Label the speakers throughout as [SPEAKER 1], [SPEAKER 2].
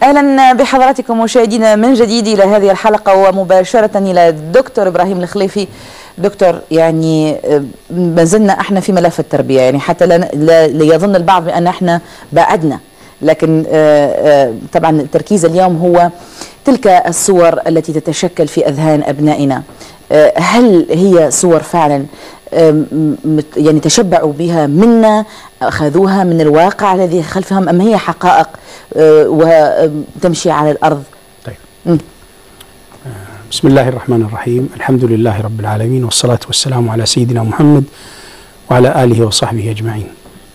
[SPEAKER 1] أهلا بحضراتكم مشاهدينا من جديد إلى هذه الحلقة ومباشرة إلى الدكتور إبراهيم الخليفي. دكتور، يعني ما زلنا احنا في ملف التربية، يعني حتى لا يظن البعض بأن احنا بعدنا، لكن طبعا التركيز اليوم هو تلك الصور التي تتشكل في أذهان أبنائنا. هل هي صور فعلا يعني تشبعوا بها منا، أخذوها من الواقع الذي خلفهم، أم هي حقائق وتمشي على الأرض؟
[SPEAKER 2] طيب. بسم الله الرحمن الرحيم، الحمد لله رب العالمين، والصلاة والسلام على سيدنا محمد وعلى آله وصحبه أجمعين.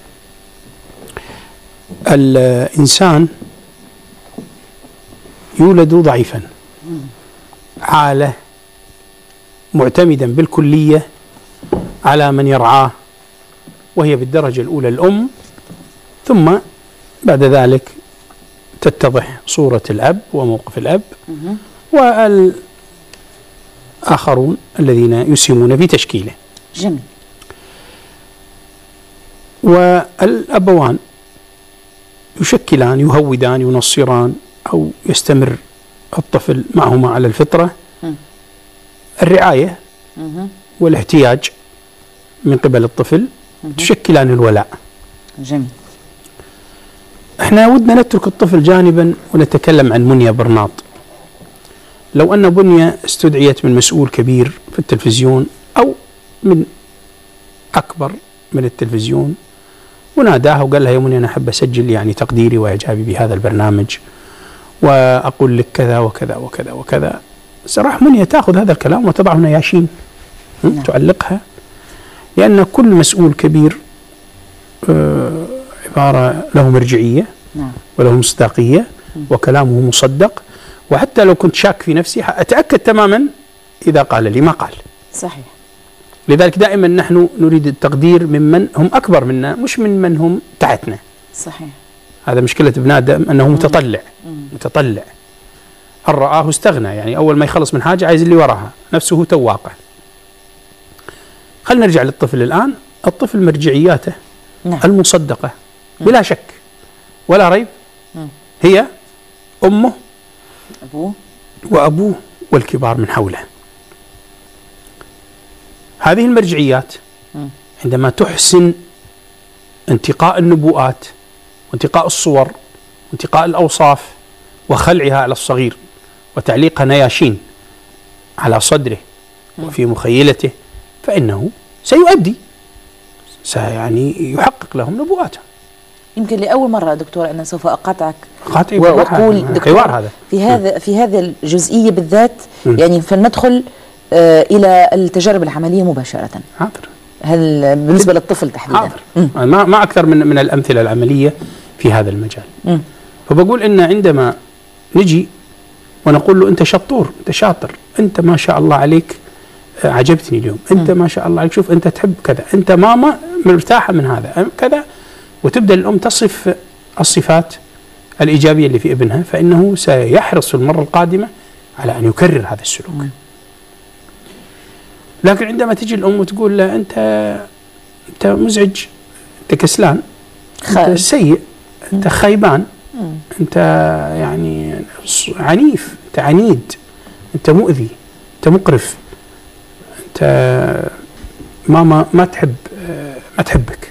[SPEAKER 2] الإنسان يولد ضعيفا، عالة معتمدا بالكلية على من يرعاه، وهي بالدرجة الأولى الأم، ثم بعد ذلك تتضح صورة الأب وموقف الأب والآخرون الذين يسهمون في تشكيله.
[SPEAKER 1] جميل.
[SPEAKER 2] والأبوان يشكلان، يهودان، ينصران، أو يستمر الطفل معهما على الفطرة. الرعاية والاحتياج من قبل الطفل تشكلان الولاء.
[SPEAKER 1] جميل.
[SPEAKER 2] احنا ودنا نترك الطفل جانبا ونتكلم عن منيا برناط. لو أن بنيا استدعيت من مسؤول كبير في التلفزيون أو من أكبر من التلفزيون وناداها وقال لها: يا منيا، أنا أحب أسجل يعني تقديري وإعجابي بهذا البرنامج وأقول لك كذا وكذا وكذا وكذا، صراحة منيا تأخذ هذا الكلام وتضعه نياشين، تعلقها، لأن كل مسؤول كبير عبارة له مرجعية وله مصداقية وكلامه مصدق، وحتى لو كنت شاك في نفسي أتأكد تماما إذا قال لي ما قال.
[SPEAKER 1] صحيح.
[SPEAKER 2] لذلك دائما نحن نريد التقدير ممن هم أكبر منا، مش من هم تحتنا.
[SPEAKER 1] صحيح.
[SPEAKER 2] هذا مشكلة ابن آدم، أنه متطلع. متطلع أن رآه استغنى، يعني أول ما يخلص من حاجة عايز اللي وراها، نفسه تواقع. خلينا نرجع للطفل الآن. الطفل مرجعياته المصدقة بلا شك ولا ريب هي أمه، وأبوه، والكبار من حوله. هذه المرجعيات عندما تحسن انتقاء النبوءات وانتقاء الصور وانتقاء الأوصاف وخلعها على الصغير وتعليقها نياشين على صدره وفي مخيلته، فإنه سيؤدي، يعني يحقق لهم نبوءاتهم.
[SPEAKER 1] يمكن لأول مرة دكتور أنا سوف أقاطعك
[SPEAKER 2] وأقول دكتور هذا
[SPEAKER 1] في هذا الجزئية بالذات، يعني فلندخل إلى التجارب العملية مباشرة.
[SPEAKER 2] حاضر.
[SPEAKER 1] هل بالنسبة للطفل تحديدا؟
[SPEAKER 2] حاضر. ما أكثر من الأمثلة العملية في هذا المجال. فبقول إن عندما نجي ونقول له: أنت شطور، أنت شاطر، أنت ما شاء الله عليك، عجبتني اليوم، أنت ما شاء الله عليك، شوف أنت تحب كذا، أنت ماما مرتاحة من هذا كذا، وتبدأ الأم تصف الصفات الإيجابية اللي في ابنها، فإنه سيحرص في المرة القادمة على أن يكرر هذا السلوك. لكن عندما تجي الأم وتقول له: أنت مزعج، أنت كسلان، أنت سيء، أنت خيبان، أنت يعني عنيف، أنت عنيد، أنت مؤذي، أنت مقرف، أنت ماما ما تحبك،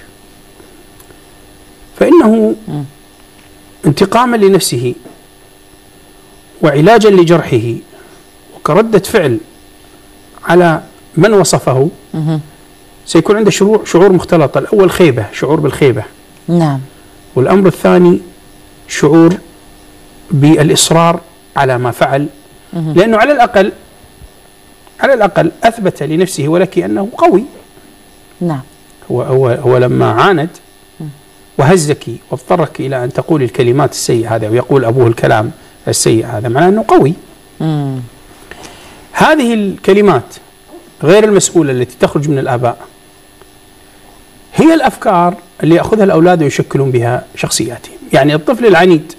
[SPEAKER 2] فإنه انتقاما لنفسه وعلاجا لجرحه وكردة فعل على من وصفه، سيكون عنده شعور مختلطة. الأول خيبة، شعور بالخيبة.
[SPEAKER 1] نعم.
[SPEAKER 2] والأمر الثاني شعور بالإصرار على ما فعل، لأنه على الأقل أثبت لنفسه ولك أنه قوي.
[SPEAKER 1] نعم.
[SPEAKER 2] هو لما عاند وهزك واضطرك إلى أن تقول الكلمات السيئة هذا ويقول أبوه الكلام السيء هذا، معناه أنه قوي. هذه الكلمات غير المسؤولة التي تخرج من الآباء هي الأفكار اللي يأخذها الأولاد ويشكلون بها شخصياتهم. يعني الطفل العنيد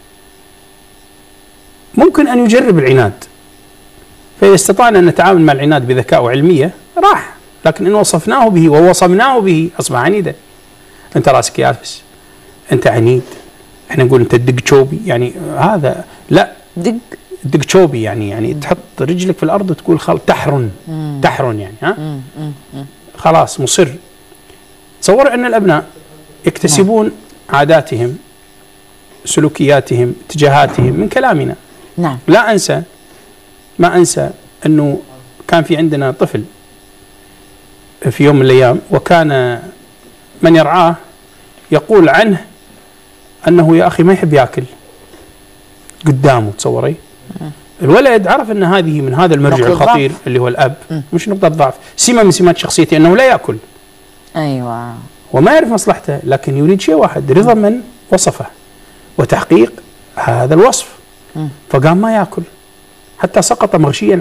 [SPEAKER 2] ممكن أن يجرب العناد، فإذا استطعنا أن نتعامل مع العناد بذكاء وعلمية راح، لكن إن وصفناه به ووصمناه به أصبح عنيدا. أنت راسك يابس، أنت عنيد، احنا نقول انت دق شوبي، يعني هذا لا، دق شوبي يعني تحط رجلك في الارض وتقول تحرن يعني ها خلاص مصر. تصور ان الابناء يكتسبون عاداتهم، سلوكياتهم، اتجاهاتهم من كلامنا.
[SPEAKER 1] نعم.
[SPEAKER 2] ما انسى انه كان في عندنا طفل في يوم من الايام، وكان من يرعاه يقول عنه انه يا اخي ما يحب ياكل قدامه. تصوري الولد عرف ان هذه من هذا المرجع الخطير اللي هو الاب، مش نقطه ضعف، سمه من سمات شخصيته انه لا ياكل.
[SPEAKER 1] ايوه.
[SPEAKER 2] وما يعرف مصلحته، لكن يريد شيء واحد، رضا من وصفه وتحقيق هذا الوصف. فقام ما ياكل حتى سقط مغشيا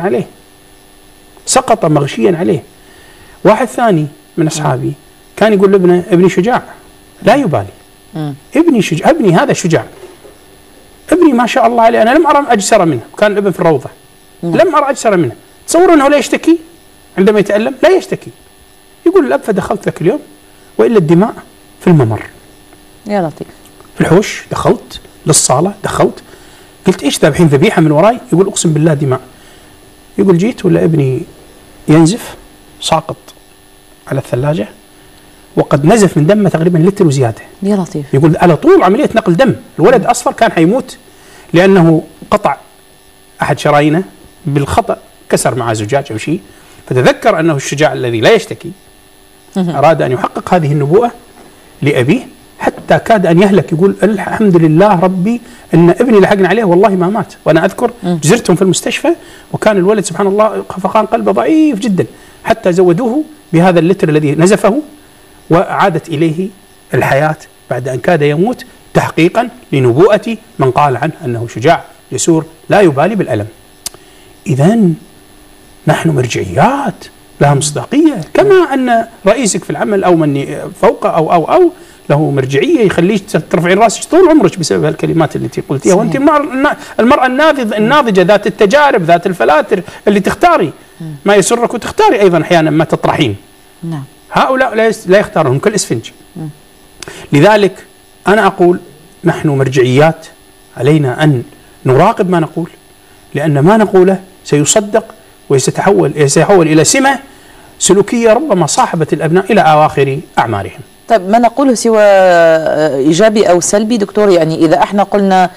[SPEAKER 2] عليه. واحد ثاني من اصحابي كان يقول لابنه ابني شجاع لا يبالي، ابني هذا شجاع، ابني ما شاء الله عليه، انا لم ارى اجسر منه. كان الابن في الروضه، لم ارى اجسر منه. تصور انه لا يشتكي عندما يتالم، لا يشتكي. يقول الاب فدخلت ذاك اليوم والا الدماء في الممر.
[SPEAKER 1] يا لطيف.
[SPEAKER 2] في الحوش دخلت للصاله، قلت ايش ذابحين ذبيحه من وراي؟ يقول اقسم بالله دماء. يقول جيت ولا ابني ينزف ساقط على الثلاجه، وقد نزف من دمه تقريبا لتر وزياده.
[SPEAKER 1] يا لطيف.
[SPEAKER 2] يقول على طول عمليه نقل دم، الولد اصفر كان حيموت لانه قطع احد شرايينه بالخطا، كسر معه زجاج او شيء. فتذكر انه الشجاع الذي لا يشتكي اراد ان يحقق هذه النبوءه لابيه حتى كاد ان يهلك. يقول الحمد لله ربي ان ابني لحقنا عليه والله ما مات. وانا اذكر زرتهم في المستشفى وكان الولد سبحان الله خفقان قلبه ضعيف جدا، حتى زودوه بهذا اللتر الذي نزفه وعادت اليه الحياه بعد ان كاد يموت، تحقيقا لنبوءه من قال عنه انه شجاع جسور لا يبالي بالالم. اذا نحن مرجعيات لها مصداقيه، كما ان رئيسك في العمل او من فوقه او له مرجعيه يخليك ترفعين راسك طول عمرك بسبب هالكلمات اللي انت قلتيها. وانت المراه الناضجه ذات التجارب ذات الفلاتر اللي تختاري ما يسرك وتختاري ايضا احيانا ما تطرحين.
[SPEAKER 1] نعم.
[SPEAKER 2] هؤلاء لا يختارون كالاسفنج. لذلك انا اقول نحن مرجعيات، علينا ان نراقب ما نقول، لان ما نقوله سيصدق وسيتحول الى سمه سلوكيه ربما صاحبه الابناء الى اواخر اعمارهم.
[SPEAKER 1] طيب ما نقوله سوى إيجابي أو سلبي دكتور؟ يعني إذا احنا قلنا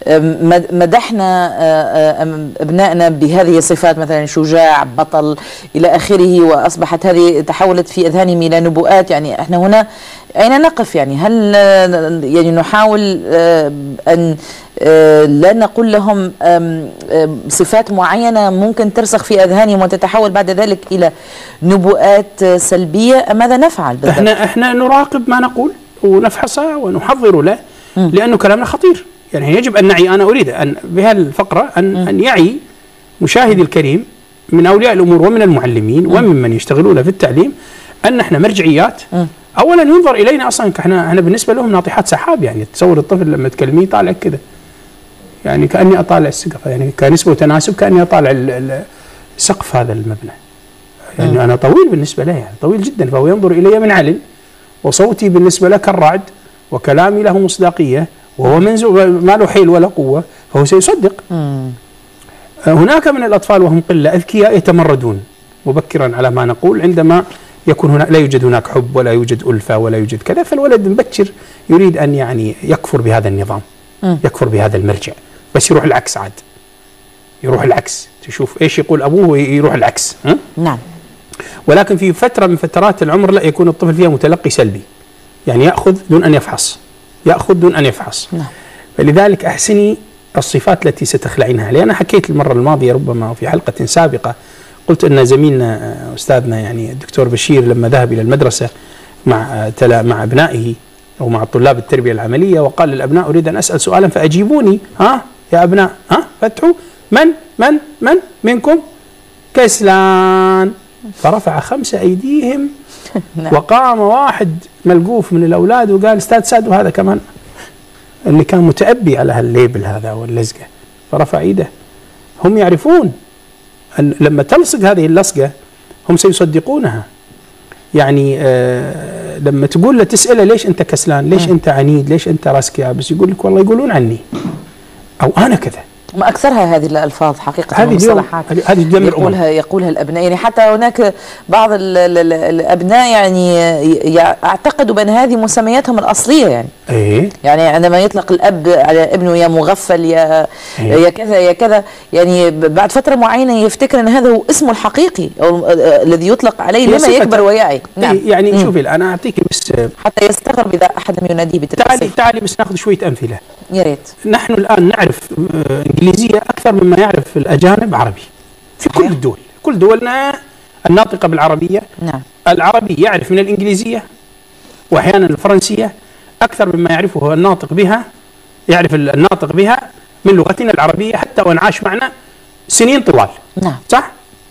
[SPEAKER 1] مدحنا أبنائنا بهذه الصفات مثلا شجاع بطل إلى آخره، وأصبحت هذه تحولت في أذهانهم إلى نبوءات، يعني احنا هنا أين نقف؟ يعني هل يعني نحاول أن لا نقول لهم صفات معينة ممكن ترسخ في أذهانهم وتتحول بعد ذلك إلى نبوءات سلبية؟ ماذا نفعل بالضبط؟
[SPEAKER 2] احنا نراقب ما نقول ونفحصه ونحضر له، لأنه كلامنا خطير. يعني يجب أن نعي، أنا أريد أن بهالفقرة أن يعي مشاهدي الكريم من أولياء الأمور ومن المعلمين وممن يشتغلون في التعليم أن احنا مرجعيات. أولا ينظر إلينا أصلا احنا بالنسبة لهم ناطحات سحاب. يعني تصور الطفل لما تكلميه طالع كذا، يعني كأني أطالع السقف، يعني كنسبة وتناسب كأني أطالع سقف هذا المبنى. يعني أنا طويل بالنسبة له، يعني طويل جدا، فهو ينظر إلي من علم، وصوتي بالنسبة له كالرعد، وكلامي له مصداقية، وهو ما له حيل ولا قوة، فهو سيصدق. هناك من الأطفال وهم قلة أذكياء يتمردون مبكرا على ما نقول، عندما يكون هناك لا يوجد هناك حب ولا يوجد ألفة ولا يوجد كذا، فالولد مبكر يريد أن يعني يكفر بهذا النظام، يكفر بهذا المرجع، بس يروح العكس عاد، يروح العكس، تشوف ايش يقول ابوه يروح العكس.
[SPEAKER 1] نعم.
[SPEAKER 2] ولكن في فترة من فترات العمر لا يكون الطفل فيها متلقي سلبي، يعني يأخذ دون أن يفحص، يأخذ دون أن يفحص.
[SPEAKER 1] نعم.
[SPEAKER 2] فلذلك أحسني الصفات التي ستخلعينها عليه. أنا حكيت المرة الماضية ربما في حلقة سابقة، قلت أن زميلنا أستاذنا يعني الدكتور بشير لما ذهب إلى المدرسة مع أبنائه أو مع طلاب التربية العملية، وقال للأبناء أريد أن أسأل سؤالا فأجيبوني، يا أبناء فتحوا من منكم كسلان، فرفع 5 أيديهم. وقام واحد ملقوف من الأولاد وقال أستاذ ساد، وهذا كمان اللي كان متأبي على هالليبل هذا واللزقة، فرفع ايده. هم يعرفون أن لما تلصق هذه اللصقة هم سيصدقونها. يعني لما تقول له تساله ليش انت كسلان؟ ليش انت عنيد؟ ليش انت راسك يابس؟ يقول لك والله يقولون عني او انا كذا.
[SPEAKER 1] ما اكثرها هذه الالفاظ حقيقه،
[SPEAKER 2] هذه
[SPEAKER 1] المصطلحات
[SPEAKER 2] هذه
[SPEAKER 1] يقولها الابناء. يعني حتى هناك بعض الابناء يعني اعتقدوا بان هذه مسمياتهم الاصليه. يعني يعني عندما يطلق الاب على ابنه يا مغفل يا يا كذا يا كذا، يعني بعد فتره معينه يفتكر ان هذا هو اسمه الحقيقي او الذي يطلق عليه لما يكبر ويعي.
[SPEAKER 2] نعم. يعني شوفي انا اعطيك بس
[SPEAKER 1] حتى يستغرب اذا احد لم يناديه بالتسليم.
[SPEAKER 2] تعالي بس ناخذ شويه امثله.
[SPEAKER 1] يا ريت.
[SPEAKER 2] نحن الان نعرف انجليزيه اكثر مما يعرف الاجانب عربي في كل الدول. كل دولنا الناطقه بالعربيه.
[SPEAKER 1] نعم.
[SPEAKER 2] العربي يعرف من الانجليزيه واحيانا الفرنسيه اكثر مما يعرفه الناطق بها، يعرف الناطق بها من لغتنا العربيه حتى وان عاش معنا سنين طوال.
[SPEAKER 1] نعم.
[SPEAKER 2] صح؟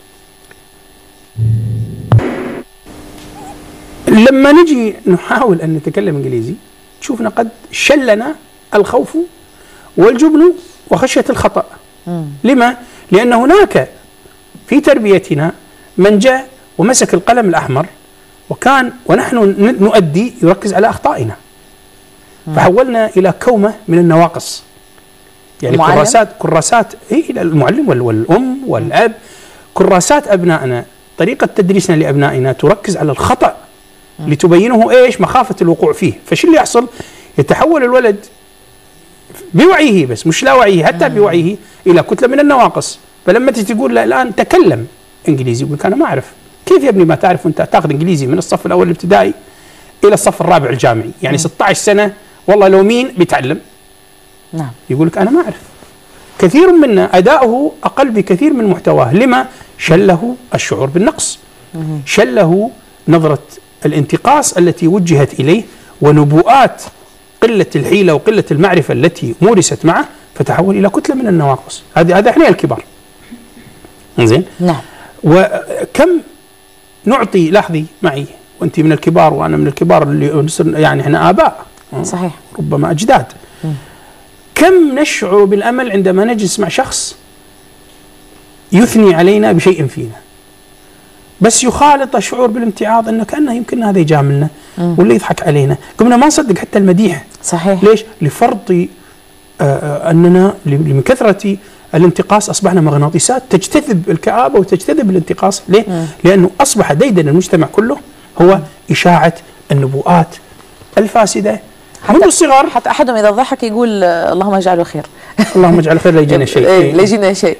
[SPEAKER 2] لما نجي نحاول ان نتكلم انجليزي تشوفنا قد شلنا الخوف والجبن وخشيه الخطا. لما؟ لان هناك في تربيتنا من جاء ومسك القلم الاحمر ونحن نؤدي يركز على اخطائنا. فحولنا الى كومه من النواقص. يعني كراسات المعلم والام والاب، كراسات ابنائنا، طريقه تدريسنا لابنائنا تركز على الخطا لتبينه ايش؟ مخافه الوقوع فيه. فشو اللي يحصل؟ يتحول الولد بوعيه بس مش لا وعيه، حتى بوعيه الى كتله من النواقص. فلما تجي تقول له الان تكلم انجليزي يقول لك انا ما اعرف. كيف يا ابني ما تعرف وانت تاخذ انجليزي من الصف الاول الابتدائي الى الصف الرابع الجامعي؟ يعني 16 سنه والله لو مين بيتعلم.
[SPEAKER 1] نعم.
[SPEAKER 2] يقول لك انا ما اعرف. كثير منا اداؤه اقل بكثير من محتواه. لما؟ شله الشعور بالنقص، شله نظره الانتقاص التي وجهت اليه، ونبوءات قله الحيله وقله المعرفه التي مورست معه، فتحول الى كتله من النواقص. هذا احنا الكبار. زين؟
[SPEAKER 1] نعم.
[SPEAKER 2] وكم نعطي، لاحظي معي وانت من الكبار وانا من الكبار اللي يعني احنا اباء.
[SPEAKER 1] صحيح.
[SPEAKER 2] ربما اجداد. كم نشعر بالامل عندما نجلس مع شخص يثني علينا بشيء فينا، بس يخالط الشعور بالامتعاض انه كانه يمكن هذا يجاملنا ولا يضحك علينا. قمنا ما نصدق حتى المديح.
[SPEAKER 1] صحيح.
[SPEAKER 2] ليش؟ لفرط اننا من كثره الانتقاص اصبحنا مغناطيسات تجتذب الكآبه وتجتذب الانتقاص. ليه؟ لانه اصبح ديدن المجتمع كله هو اشاعه النبوءات الفاسده منذ الصغر.
[SPEAKER 1] حتى احدهم اذا ضحك يقول اللهم اجعله خير.
[SPEAKER 2] اللهم اجعله خير لا يجينا شيء.
[SPEAKER 1] لا يجينا شيء.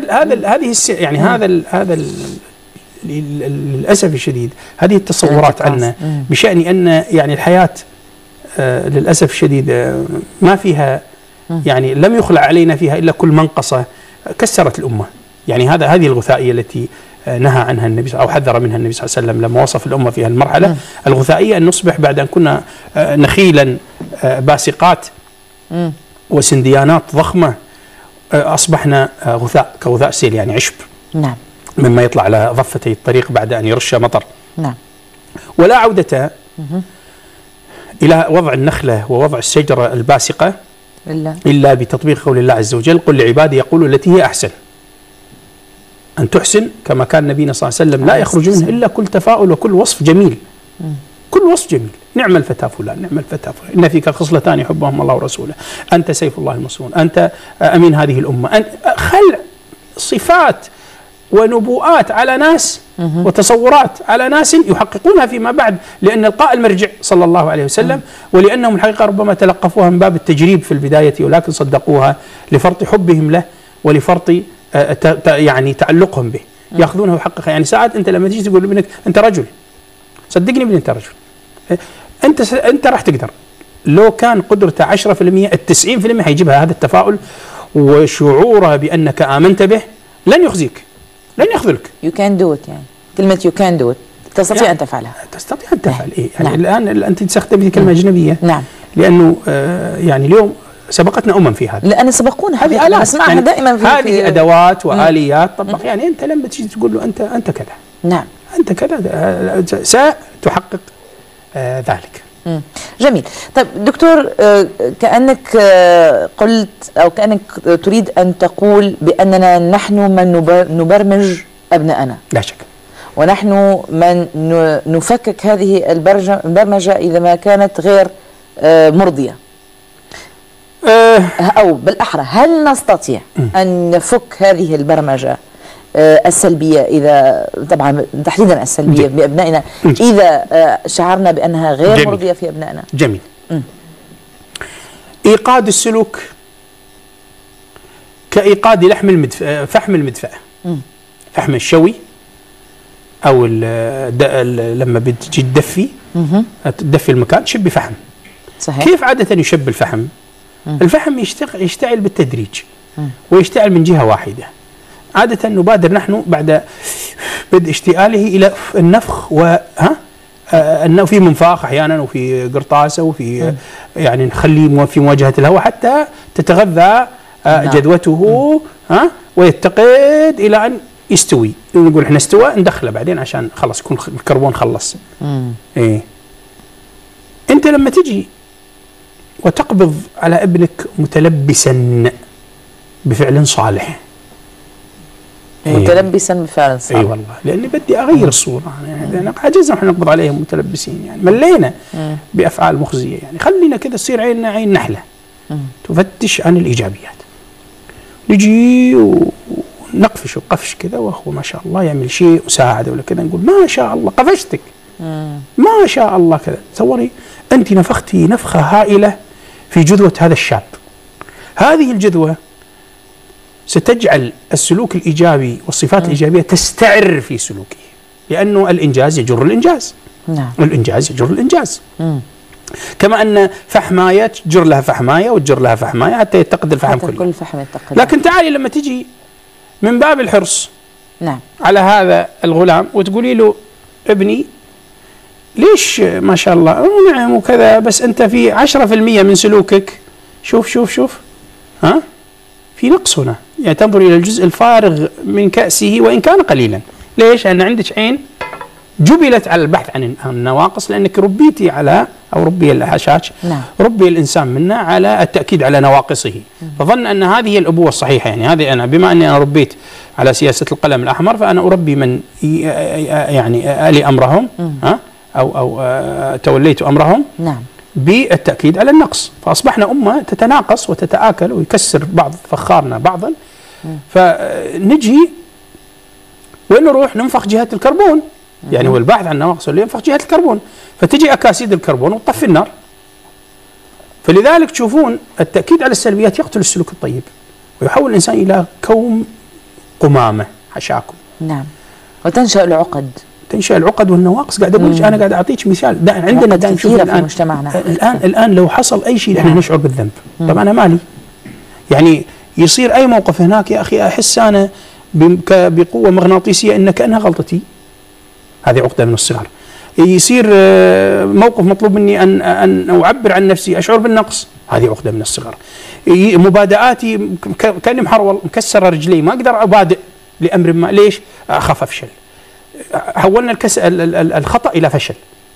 [SPEAKER 2] هذا للاسف الشديد هذه التصورات عنا بشان ان يعني الحياه للاسف الشديد ما فيها، يعني لم يخلع علينا فيها الا كل منقصه كسرت الامه. يعني هذه الغثائيه التي نهى عنها النبي او حذر منها النبي صلى الله عليه وسلم لما وصف الامه في المرحله الغثائيه، ان نصبح بعد ان كنا نخيلا باسقات وسنديانات ضخمه اصبحنا غثاء كغثاء سيل، يعني عشب.
[SPEAKER 1] نعم.
[SPEAKER 2] مما يطلع على ضفتي الطريق بعد ان يرش مطر.
[SPEAKER 1] نعم.
[SPEAKER 2] ولا عوده الى وضع النخله ووضع الشجره الباسقه الا بتطبيق قول الله عز وجل: قل لعبادي يقولوا التي هي احسن. أن تحسن كما كان نبينا صلى الله عليه وسلم لا يخرج منه إلا كل تفاؤل وكل وصف جميل. كل وصف جميل. نعم الفتى فلان، نعم الفتى فلان، إن فيك خصلتان يحبهم الله ورسوله، أنت سيف الله المصون، أنت أمين هذه الأمة. خلع صفات ونبوءات على ناس وتصورات على ناس يحققونها فيما بعد، لأن القاء المرجع صلى الله عليه وسلم، ولأنهم الحقيقة ربما تلقفوها من باب التجريب في البداية، ولكن صدقوها لفرط حبهم له ولفرط يعني تعلقهم به. ياخذونه ويحققها. يعني ساعات انت لما تيجي تقول لابنك انت رجل، صدقني ابني انت رجل، انت راح تقدر. لو كان قدرته 10% ال90% حيجيبها هذا التفاؤل وشعوره بانك امنت به، لن يخزيك، لن يخذلك.
[SPEAKER 1] You can do it. يعني كلمه you can do it، تستطيع
[SPEAKER 2] يعني
[SPEAKER 1] ان تفعلها.
[SPEAKER 2] تستطيع ان تفعل. ايه يعني
[SPEAKER 1] نعم.
[SPEAKER 2] الان انت تستخدمي كلمه اجنبيه.
[SPEAKER 1] نعم.
[SPEAKER 2] لانه يعني اليوم سبقتنا هذا،
[SPEAKER 1] لان سبقونا.
[SPEAKER 2] هذه آلات
[SPEAKER 1] نسمعها
[SPEAKER 2] يعني
[SPEAKER 1] دائما في
[SPEAKER 2] هذه ادوات واليات طبق. يعني انت لما تيجي تقول له انت كذا،
[SPEAKER 1] نعم
[SPEAKER 2] انت كذا، ستحقق ذلك.
[SPEAKER 1] جميل. طيب دكتور، كأنك قلت أو كأنك تريد أن تقول بأننا نحن من نبرمج أبناءنا.
[SPEAKER 2] لا شك.
[SPEAKER 1] ونحن من نفكك هذه البرمجة إذا ما كانت غير مرضية؟ أو بالأحرى هل نستطيع أن نفك هذه البرمجة السلبية، إذا طبعا تحديدا السلبية بأبنائنا، إذا شعرنا بأنها غير مرضية في أبنائنا؟
[SPEAKER 2] جميل. إيقاد السلوك كإيقاد فحم المدفأة. فحم الشوي أو لما بتجي تدفي المكان تشبي فحم.
[SPEAKER 1] صحيح.
[SPEAKER 2] كيف عادة يشب الفحم؟ الفحم يشتعل بالتدريج ويشتعل من جهة واحدة. عادة نبادر نحن بعد بدء اشتعاله إلى النفخ أنه في منفاخ أحيانا وفي قرطاسة وفي يعني نخليه في مواجهة الهواء حتى تتغذى جدوته ويتقد إلى أن يستوي. نقول احنا استوى ندخله بعدين عشان خلص يكون الكربون خلص. إيه. أنت لما تجي وتقبض على ابنك متلبسا بفعل صالح،
[SPEAKER 1] متلبسا بفعل صالح،
[SPEAKER 2] اي والله، لاني بدي اغير الصوره، يعني عجزنا احنا نقبض عليهم متلبسين، يعني ملينا بافعال مخزيه، يعني خلينا كذا تصير عيننا عين نحله تفتش عن الايجابيات. نجي ونقفش وقفش كذا، وهو ما شاء الله يعمل شيء مساعده ولا كذا، نقول ما شاء الله قفشتك، ما شاء الله كذا. تصوري انت نفختي نفخه هائله في جذوه هذا الشاب. هذه الجذوه ستجعل السلوك الإيجابي والصفات الإيجابية تستعر في سلوكه، لأنه الإنجاز يجر الإنجاز.
[SPEAKER 1] نعم.
[SPEAKER 2] الإنجاز يجر الإنجاز. كما أن فحماية تجر لها فحماية وتجر لها فحماية حتى يتقد الفحم كله.
[SPEAKER 1] كل فحم يتقد.
[SPEAKER 2] لكن تعالي لما تجي من باب الحرص
[SPEAKER 1] نعم
[SPEAKER 2] على هذا الغلام وتقولي له ابني ليش ما شاء الله نعم وكذا، بس أنت في 10% من سلوكك شوف شوف شوف في نقص هنا، يعني تنظر إلى الجزء الفارغ من كأسه وإن كان قليلا. ليش؟ لأن عندك عين جبلت على البحث عن النواقص، لأنك ربيتي على، أو ربي الحشاش، ربي الإنسان منا على التأكيد على نواقصه، فظن أن هذه هي الأبوة الصحيحة. يعني هذه أنا بما أني أنا ربيت على سياسة القلم الأحمر، فأنا أربي من يعني آلي أمرهم أو توليت أمرهم.
[SPEAKER 1] نعم.
[SPEAKER 2] بالتأكيد على النقص، فأصبحنا أمة تتناقص وتتآكل ويكسر بعض فخارنا بعضا. فنجي وين نروح؟ ننفخ جهة الكربون، يعني هو الباحث عن النواقص اللي ينفخ جهة الكربون، فتجي أكاسيد الكربون وتطفي النار. فلذلك تشوفون التأكيد على السلبيات يقتل السلوك الطيب ويحول الإنسان إلى كوم قمامة حشاكم.
[SPEAKER 1] نعم. وتنشأ العقد، تنشأ
[SPEAKER 2] العقد والنواقص. قاعد أقول لك، أنا قاعد أعطيك مثال، عندنا
[SPEAKER 1] كثيرة في مجتمعنا
[SPEAKER 2] الآن لو حصل أي شيء احنا نشعر بالذنب. طبعا أنا مالي، يعني يصير أي موقف هناك يا أخي أحس أنا بقوة مغناطيسية إن كأنها غلطتي، هذه عقدة من الصغر. يصير موقف مطلوب مني أن أعبر عن نفسي أشعر بالنقص، هذه عقدة من الصغر. مبادئاتي كأني محرول مكسر رجلي ما أقدر أبادئ لأمر ما، ليش؟ أخاف أفشل. حولنا الخطأ إلى فشل،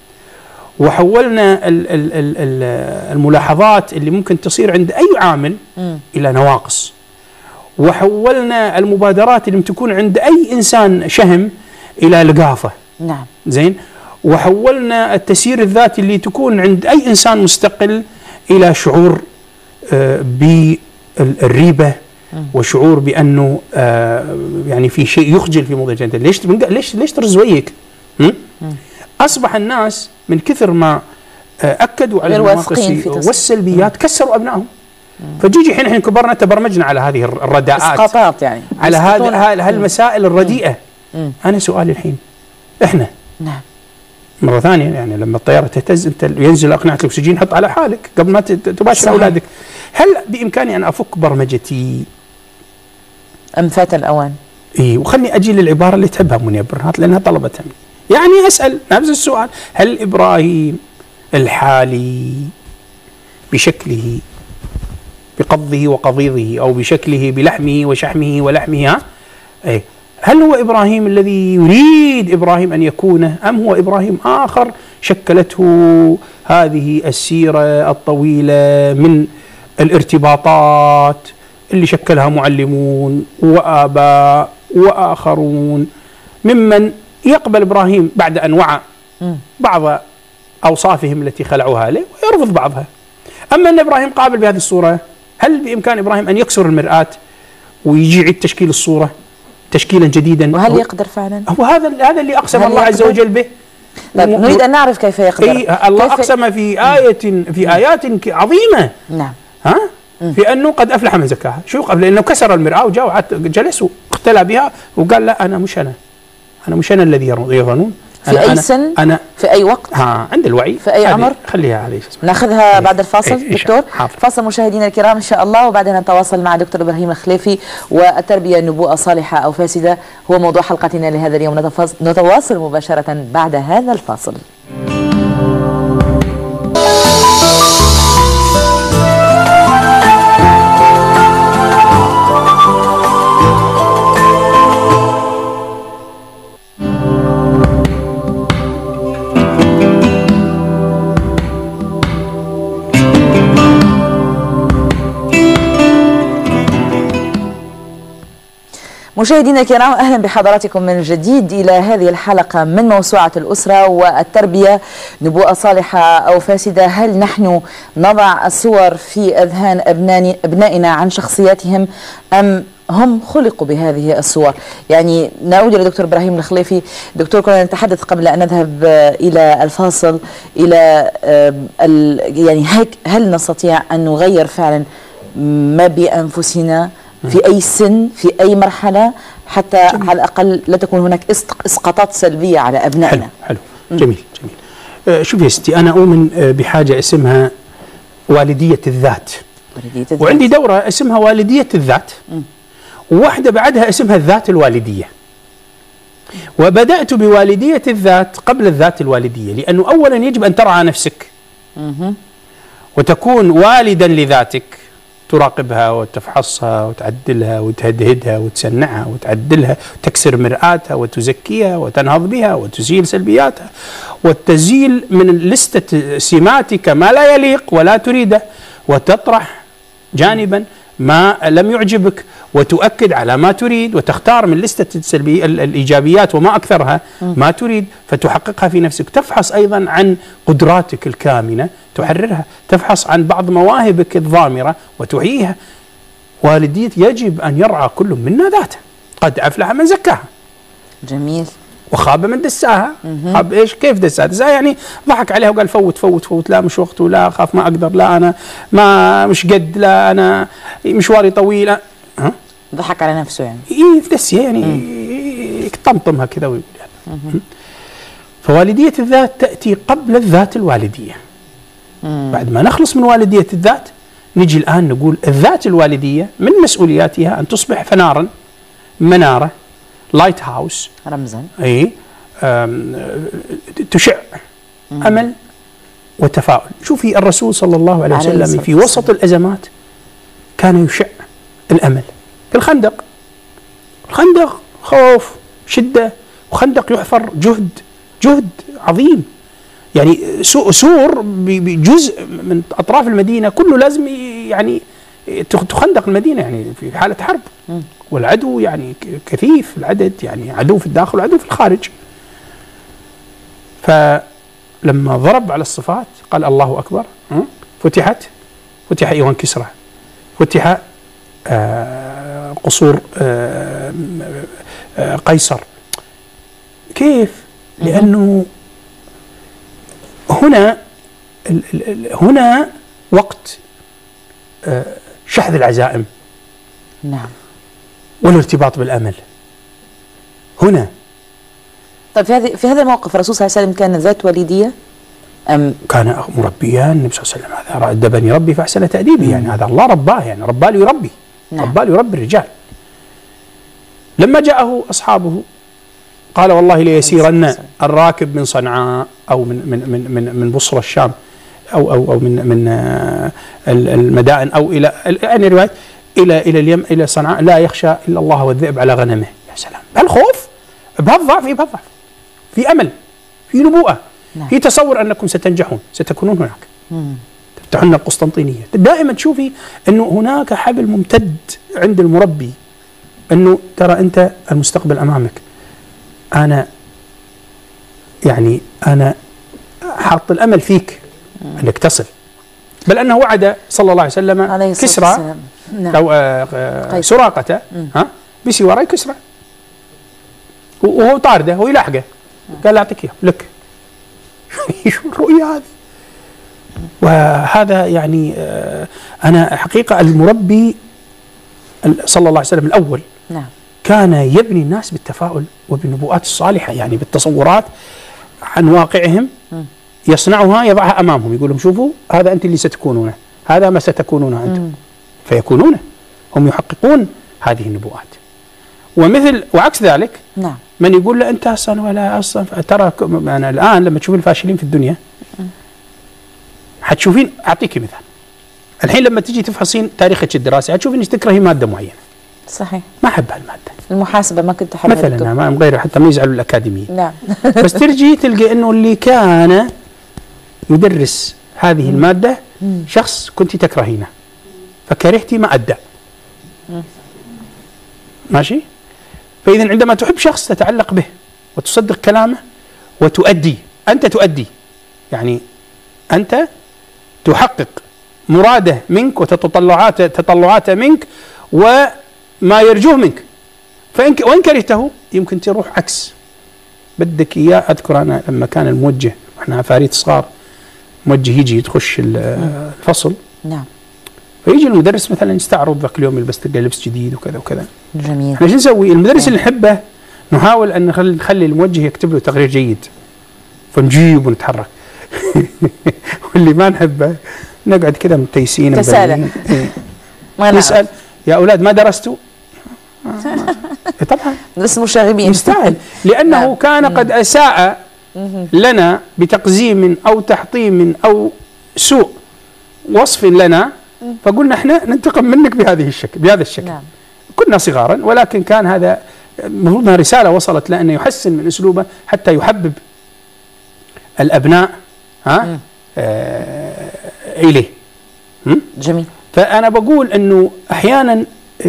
[SPEAKER 2] وحولنا الملاحظات اللي ممكن تصير عند أي عامل إلى نواقص، وحولنا المبادرات اللي تكون عند أي إنسان شهم إلى لقافة.
[SPEAKER 1] نعم.
[SPEAKER 2] زين. وحولنا التسيير الذاتي اللي تكون عند أي إنسان مستقل إلى شعور بالريبة وشعور بأنه يعني في شيء يخجل في موضوع الجنة. ليش ترز وجهك؟ أصبح الناس من كثر ما أكدوا على النواقص والسلبيات كسروا أبنائهم. فجيجي حين كبرنا تبرمجنا على هذه الرداءات،
[SPEAKER 1] اسقاطات، يعني
[SPEAKER 2] على هالمسائل الرديئة. أنا سؤالي الحين، إحنا
[SPEAKER 1] نعم
[SPEAKER 2] مرة ثانية، يعني لما الطيارة تهتز أنت ينزل أقنعة الأكسجين حط على حالك قبل ما تباشر أولادك. هل بإمكاني أن أفك برمجتي
[SPEAKER 1] أم فات الأوان؟
[SPEAKER 2] إيه. وخلني أجي للعبارة اللي تحبها منيا برنات لأنها طلبتها مني، يعني أسأل نفس السؤال: هل إبراهيم الحالي بشكله بقبضه وقضيضه، أو بشكله بلحمه وشحمه ولحمه، إيه، هل هو إبراهيم الذي يريد إبراهيم أن يكونه، أم هو إبراهيم آخر شكلته هذه السيرة الطويلة من الارتباطات اللي شكلها معلمون وآباء وآخرون ممن يقبل إبراهيم بعد أن وعى بعض أوصافهم التي خلعوها له ويرفض بعضها. أما أن إبراهيم قابل بهذه الصورة، هل بإمكان إبراهيم أن يكسر المرآة ويجي يعيد تشكيل الصورة تشكيلا جديدا؟
[SPEAKER 1] وهل يقدر فعلا؟
[SPEAKER 2] هو هذا اللي أقسم الله عز وجل به.
[SPEAKER 1] طيب نريد أن نعرف كيف يقدر.
[SPEAKER 2] الله أقسم في آيات عظيمة.
[SPEAKER 1] نعم.
[SPEAKER 2] في أنه قد أفلح من زكاها. شو قبل أنه كسر المرآة وجاء جلس واختلى بها وقال لا أنا مش أنا الذي يظنون.
[SPEAKER 1] في أي سن؟ في أي وقت؟
[SPEAKER 2] عند الوعي.
[SPEAKER 1] في أي عمر؟
[SPEAKER 2] خليها هذه.
[SPEAKER 1] ناخذها بعد الفاصل دكتور. فاصل مشاهدينا الكرام إن شاء الله، وبعدها نتواصل مع دكتور إبراهيم الخليفي. والتربية نبوءة صالحة أو فاسدة هو موضوع حلقتنا لهذا اليوم. نتواصل مباشرة بعد هذا الفاصل. مشاهدينا الكرام، أهلا بحضراتكم من جديد إلى هذه الحلقة من موسوعة الأسرة والتربية نبوءة صالحة أو فاسدة. هل نحن نضع الصور في أذهان أبنائنا عن شخصياتهم أم هم خلقوا بهذه الصور؟ يعني نعود إلى دكتور إبراهيم الخليفي. دكتور، كنا نتحدث قبل أن نذهب إلى الفاصل إلى يعني هل نستطيع أن نغير فعلا ما بأنفسنا في أي سن في أي مرحلة حتى على الأقل لا تكون هناك إسقاطات سلبية على أبنائنا؟
[SPEAKER 2] حلو. جميل. شوف يا ستي، أنا أؤمن بحاجة اسمها والدية الذات. وعندي دورة اسمها والدية الذات، وواحدة بعدها اسمها الذات الوالدية. وبدأت بوالدية الذات قبل الذات الوالدية، لأنه أولا يجب أن ترعى نفسك وتكون والدا لذاتك، تراقبها وتفحصها وتعدلها وتهدهدها وتسنعها وتعدلها وتكسر مرآتها وتزكيها وتنهض بها وتزيل سلبياتها وتزيل من لستة سماتك ما لا يليق ولا تريده، وتطرح جانبا ما لم يعجبك وتؤكد على ما تريد، وتختار من لستة الإيجابيات وما أكثرها ما تريد فتحققها في نفسك. تفحص أيضا عن قدراتك الكامنة تحررها، تفحص عن بعض مواهبك الضامرة وتحييها. والدية يجب أن يرعى كل منا ذاته. قد أفلح من زكاها.
[SPEAKER 1] جميل.
[SPEAKER 2] وخاب من دساها. خاب ايش؟ كيف دساها؟ دساها يعني ضحك عليها وقال فوت، لا مش وقته، لا اخاف ما اقدر، لا انا ما مش قد، لا انا مشواري طويل.
[SPEAKER 1] ضحك على نفسه يعني.
[SPEAKER 2] دسيه يعني يطمطمها كذا ويقول يعني. فوالدية الذات تأتي قبل الذات الوالدية. بعد ما نخلص من والدية الذات نجي الآن نقول الذات الوالدية من مسؤولياتها أن تصبح فنارا، منارة، لايت هاوس،
[SPEAKER 1] رمزا،
[SPEAKER 2] اي تشع امل وتفاؤل. شوفي الرسول صلى الله عليه وسلم في وسط الازمات كان يشع الامل. في الخندق خوف، شده، وخندق يحفر جهد عظيم، يعني سور بجزء من اطراف المدينه كله لازم يعني تخندق المدينه، يعني في حاله حرب، والعدو يعني كثيف العدد، يعني عدو في الداخل وعدو في الخارج. فلما ضرب على الصفات قال الله أكبر، فتح إيوان كسرى، فتح قصور قيصر. كيف؟ لأنه هنا وقت شحذ العزائم.
[SPEAKER 1] نعم.
[SPEAKER 2] والارتباط بالأمل هنا.
[SPEAKER 1] طيب في هذا الموقف الرسول صلى الله عليه وسلم كان ذات والدية أم
[SPEAKER 2] كان مربيا؟ النبي صلى الله عليه وسلم هذا أدبني ربي فأحسن تأديبي، يعني هذا الله رباه، يعني رباه ليربي.
[SPEAKER 1] نعم.
[SPEAKER 2] رباه ليربي الرجال. لما جاءه أصحابه قال والله ليسيرن الراكب من صنعاء أو من بصرة الشام أو من المدائن أو إلى يعني رواية إلى اليمن إلى صنعاء لا يخشى إلا الله والذئب على غنمه. يا سلام، بهالخوف، بهالضعف، في أمل، في نبوءة.
[SPEAKER 1] نعم.
[SPEAKER 2] في تصور أنكم ستنجحون، ستكونون هناك، تفتحون القسطنطينية. دائما تشوفي أنه هناك حبل ممتد عند المربي، أنه ترى أنت المستقبل أمامك، أنا يعني أنا حاط الأمل فيك أنك تصل، بل أنه وعد صلى الله عليه وسلم كسرى أو سراقة بسواري كسرى، وهو طارده هو يلاحقه، قال له أعطيك إياه لك. شو الرؤية هذه؟ وهذا يعني أنا حقيقة المربي صلى الله عليه وسلم الأول كان يبني الناس بالتفاؤل وبالنبوءات الصالحة، يعني بالتصورات عن واقعهم يصنعها يضعها أمامهم، يقول لهم شوفوا هذا أنت اللي ستكونونه، هذا ما ستكونونه أنتم، فيكونونه، هم يحققون هذه النبوءات. وعكس ذلك من يقول له أنت أصلا ولا أصلا، ترى أنا الآن لما تشوف الفاشلين في الدنيا حتشوفين، أعطيك مثال، الحين لما تيجي تفحصين تاريخك الدراسي حتشوفين تكرهي مادة معينة.
[SPEAKER 1] صحيح.
[SPEAKER 2] ما أحب هالمادة.
[SPEAKER 1] المحاسبة ما كنت أحبها
[SPEAKER 2] مثلا، أنا ما غير حتى ما يزعلوا الأكاديميين.
[SPEAKER 1] نعم.
[SPEAKER 2] بس ترجي تلقى إنه اللي كان يدرس هذه المادة شخص كنت تكرهينه، فكرهتي ما أدى. ماشي؟ فإذا عندما تحب شخص تتعلق به وتصدق كلامه وتؤدي، أنت تؤدي، يعني أنت تحقق مراده منك وتطلعاته منك وما يرجوه منك، وإن كرهته يمكن تروح عكس بدك إياه. أذكر أنا لما كان الموجه، إحنا عفاريت صغار، موجه يجي تخش الفصل،
[SPEAKER 1] نعم،
[SPEAKER 2] فيجي المدرس مثلا يستعرض ذاك اليوم يلبس لبس جديد وكذا وكذا.
[SPEAKER 1] جميل.
[SPEAKER 2] احنا شو نسوي؟ المدرس اللي نحبه نحاول أن نخلي الموجه يكتب له تقرير جيد، فنجيب ونتحرك. واللي ما نحبه نقعد كذا متيسين
[SPEAKER 1] تسالى.
[SPEAKER 2] نسأل يا أولاد ما درستوا؟ طبعا
[SPEAKER 1] لسه مشاغبين،
[SPEAKER 2] يستاهل، لأنه كان قد أساء لنا بتقزيم أو تحطيم أو سوء وصف لنا، فقلنا احنا ننتقم منك بهذا الشكل. نعم. كنا صغارا، ولكن كان هذا المفروض رسالة وصلت له أنه يحسن من أسلوبه حتى يحبب الأبناء إليه.
[SPEAKER 1] جميل.
[SPEAKER 2] فأنا بقول أنه أحيانا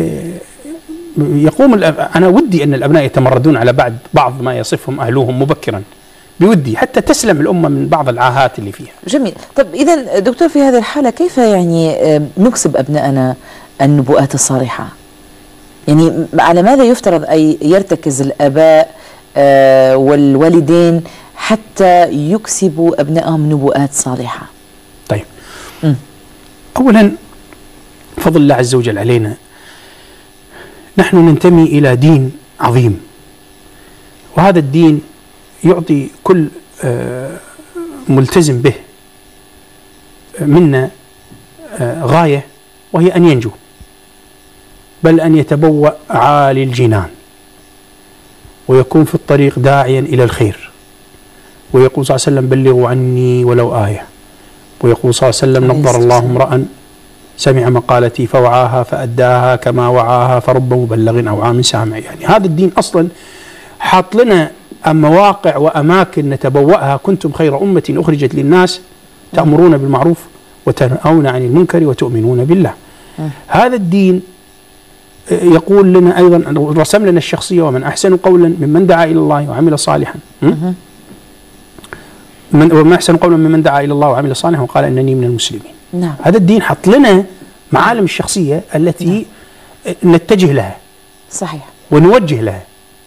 [SPEAKER 2] أنا ودي أن الأبناء يتمردون على بعض ما يصفهم أهلهم مبكرا، بودي حتى تسلم الأمة من بعض العاهات اللي فيها.
[SPEAKER 1] جميل. طب إذا دكتور، في هذه الحالة كيف يعني نكسب أبنائنا النبوءات الصالحة؟ يعني على ماذا يفترض أن يرتكز الآباء والوالدين حتى يكسبوا أبنائهم نبوءات صالحة؟
[SPEAKER 2] طيب، أولا فضل الله عز وجل علينا، نحن ننتمي إلى دين عظيم، وهذا الدين يعطي كل ملتزم به منا غاية، وهي أن ينجو، بل أن يتبوأ عالي الجنان ويكون في الطريق داعيا إلى الخير. ويقول صلى الله عليه وسلم بلغوا عني ولو آية. ويقول صلى الله عليه وسلم نظر الله امرأ سمع مقالتي فوعاها فأداها كما وعاها فرب مبلغ أو عام سامع. يعني هذا الدين أصلا حاط لنا مواقع وأماكن نتبوأها. كنتم خير أمة أخرجت للناس تأمرون بالمعروف وتنهون عن المنكر وتؤمنون بالله. هذا الدين يقول لنا أيضا، رسم لنا الشخصية، ومن أحسن قولا ممن دعا إلى الله وعمل صالحا. ومن أحسن قولا ممن دعا إلى الله وعمل صالحا وقال إنني من المسلمين.
[SPEAKER 1] نعم.
[SPEAKER 2] هذا الدين حط لنا معالم الشخصية التي نتجه لها.
[SPEAKER 1] صحيح.
[SPEAKER 2] ونوجه لها.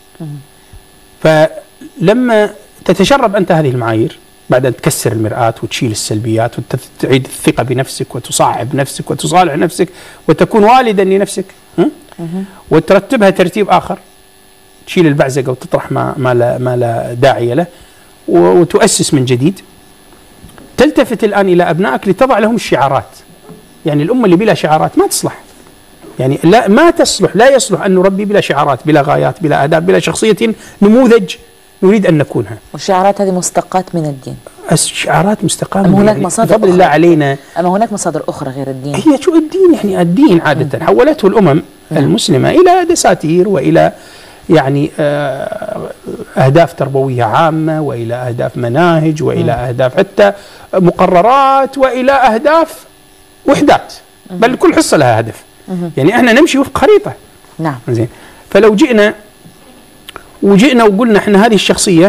[SPEAKER 2] فلما تتشرب أنت هذه المعايير بعد أن تكسر المرآة وتشيل السلبيات وتعيد الثقة بنفسك وتصاحب نفسك وتصالح نفسك وتكون والدا لنفسك، وترتبها ترتيب آخر، تشيل البعزقة وتطرح ما لا داعي له وتؤسس من جديد. تلتفت الآن إلى أبنائك لتضع لهم الشعارات. يعني الأمة اللي بلا شعارات ما تصلح، يعني لا ما تصلح، لا يصلح أن نربي بلا شعارات، بلا غايات، بلا آداب، بلا شخصية نموذج نريد أن نكونها.
[SPEAKER 1] والشعارات هذه مستقاة من الدين.
[SPEAKER 2] الشعارات مستقاة من
[SPEAKER 1] هناك مصادر
[SPEAKER 2] بفضل الله علينا.
[SPEAKER 1] أما هناك مصادر أخرى غير الدين.
[SPEAKER 2] هي شو الدين؟ يعني الدين عادة حولته الأمم المسلمة إلى دساتير وإلى يعني أهداف تربوية عامة، وإلى أهداف مناهج، وإلى أهداف حتى مقررات، وإلى أهداف وحدات، بل كل حصة لها هدف. يعني احنا نمشي وفق خريطة.
[SPEAKER 1] نعم.
[SPEAKER 2] زين. فلو جئنا وقلنا احنا هذه الشخصية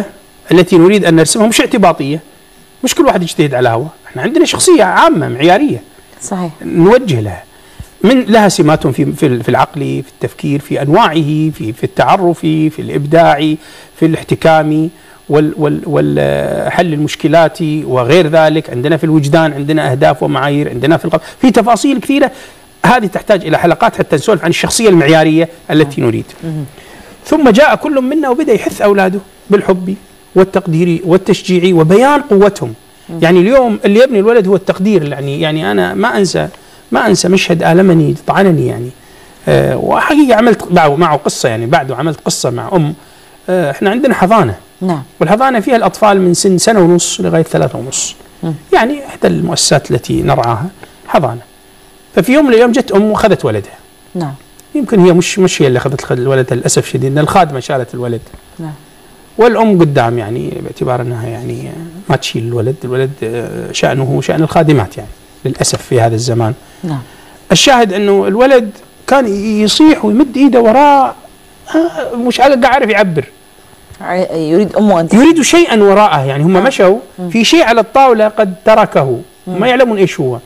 [SPEAKER 2] التي نريد أن نرسمها مش اعتباطية، مش كل واحد يجتهد على هوا، احنا عندنا شخصية عامة معيارية
[SPEAKER 1] صحيح
[SPEAKER 2] نوجه لها، من لها سمات في العقل، في التفكير، في أنواعه، في التعرفي، في الإبداعي، في الاحتكامي والحل المشكلات وغير ذلك. عندنا في الوجدان، عندنا أهداف ومعايير، عندنا في تفاصيل كثيرة. هذه تحتاج إلى حلقات حتى نسولف عن الشخصية المعيارية التي نريد. ثم جاء كل منا وبدأ يحث أولاده بالحب والتقدير والتشجيع وبيان قوتهم. يعني اليوم اللي يبني الولد هو التقدير. يعني أنا ما أنسى مشهد آلمني طعنني يعني. وحقيقة عملت معه قصة، يعني بعده عملت قصة مع احنا عندنا حضانة.
[SPEAKER 1] نعم.
[SPEAKER 2] والحضانة فيها الأطفال من سن 1.5 سنة لغاية 3.5. يعني إحدى المؤسسات التي نرعاها حضانة. ففي يوم من الأيام جت وأخذت ولدها.
[SPEAKER 1] نعم.
[SPEAKER 2] يمكن هي مش هي اللي أخذت الولد للأسف شديد، إن الخادمة شالت الولد.
[SPEAKER 1] نعم.
[SPEAKER 2] والأم قدام، يعني باعتبار أنها يعني ما تشيل الولد شأنه شأن الخادمات يعني للأسف في هذا الزمان.
[SPEAKER 1] نعم.
[SPEAKER 2] الشاهد أنه الولد كان يصيح ويمد إيده وراء، مش عارف يعبر،
[SPEAKER 1] يريد أمه أن
[SPEAKER 2] يريد شيئا وراءه. يعني هم مشوا في شيء على الطاولة قد تركه ما يعلمون إيش هو.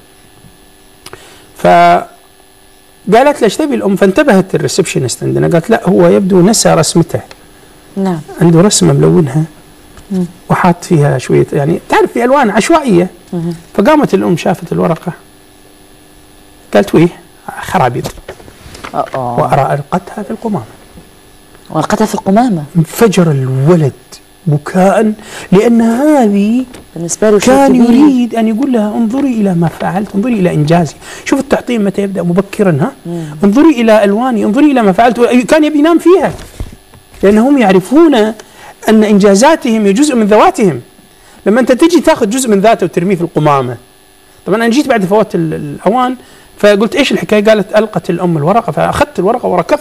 [SPEAKER 2] فقالت له ايش تبي الأم؟ فانتبهت الريسبشنست عندنا قالت لا هو يبدو نسى رسمته.
[SPEAKER 1] نعم.
[SPEAKER 2] عنده رسمة ملونها وحاط فيها شوية، يعني تعرف في ألوان عشوائية. فقامت الأم شافت الورقة قالت ويه خرابيط، وألقتها في القمامة.
[SPEAKER 1] وألقتها في القمامة.
[SPEAKER 2] انفجر الولد بكاء، لأن هذه
[SPEAKER 1] بالنسبة له
[SPEAKER 2] كان يريد أن يقول لها انظري إلى ما فعلت، انظري إلى إنجازي. شوف التحطيم متى يبدأ مبكرا، ها؟ انظري إلى ألواني، انظري إلى ما فعلت. كان يبي ينام فيها، لأنهم يعرفون أن إنجازاتهم هي جزء من ذواتهم. لما أنت تجي تأخذ جزء من ذاته وترميه في القمامة. طبعا أنا جيت بعد فوات الأوان فقلت إيش الحكاية؟ قالت ألقت الأم الورقة، فأخذت الورقة وركضت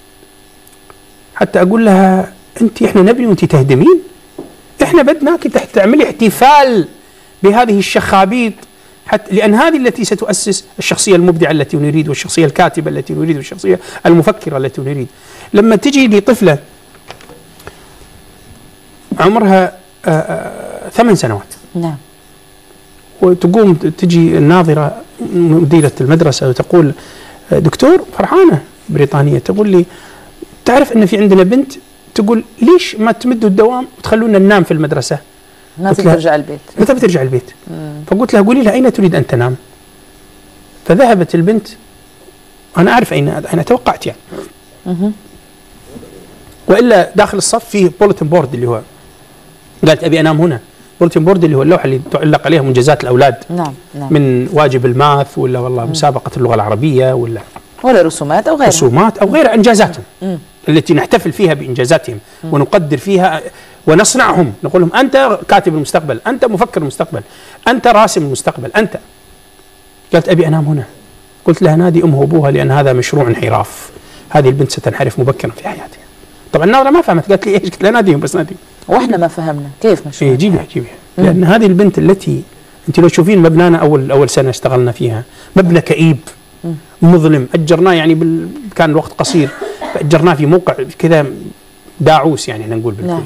[SPEAKER 2] حتى أقول لها إحنا نبني وأنت تهدمين. إحنا بدناك تعملي احتفال بهذه الشخابيط، حتى لأن هذه التي ستؤسس الشخصية المبدعة التي نريد، والشخصية الكاتبة التي نريد، والشخصية المفكرة التي نريد. لما تجي لي طفلة عمرها 8 سنوات،
[SPEAKER 1] نعم،
[SPEAKER 2] وتقوم تجي الناظرة مديرة المدرسة وتقول دكتور فرحانة بريطانية تقول لي تعرف أن في عندنا بنت، تقول ليش ما تمدوا الدوام وتخلونا ننام في المدرسة؟
[SPEAKER 1] ما ترجع البيت.
[SPEAKER 2] متى بترجع البيت؟ فقلت لها قولي لها أين تريد أن تنام؟ فذهبت البنت، أنا أعرف أين توقعت يعني. وإلا داخل الصف فيه بولتن بورد اللي هو قالت أبي أنام هنا. بولتن بورد اللي هو اللوحة اللي تعلق عليها منجزات الأولاد.
[SPEAKER 1] نعم.
[SPEAKER 2] من واجب الماث ولا والله مسابقة اللغة العربية ولا
[SPEAKER 1] رسومات أو غيرها.
[SPEAKER 2] رسومات أو غيرها، إنجازاتهم التي نحتفل فيها بإنجازاتهم ونقدر فيها ونصنعهم. نقول لهم أنت كاتب المستقبل، أنت مفكر المستقبل، أنت راسم المستقبل، أنت. قالت أبي أنام هنا. قلت لها نادي أمها وأبوها لأن هذا مشروع انحراف، هذه البنت ستنحرف مبكرا في حياتها. طبعا الناظرة ما فهمت، قالت لي إيش؟ قلت لها ناديهم بس ناديهم.
[SPEAKER 1] وإحنا ما فهمنا كيف مشروع.
[SPEAKER 2] إيه جيبها لأن هذه البنت التي أنت لو تشوفين مبنانا أول سنة اشتغلنا فيها، مبنى كئيب مظلم، أجرناه يعني كان الوقت قصير، أجرناه في موقع كذا داعوس يعني احنا نقول بالكويت.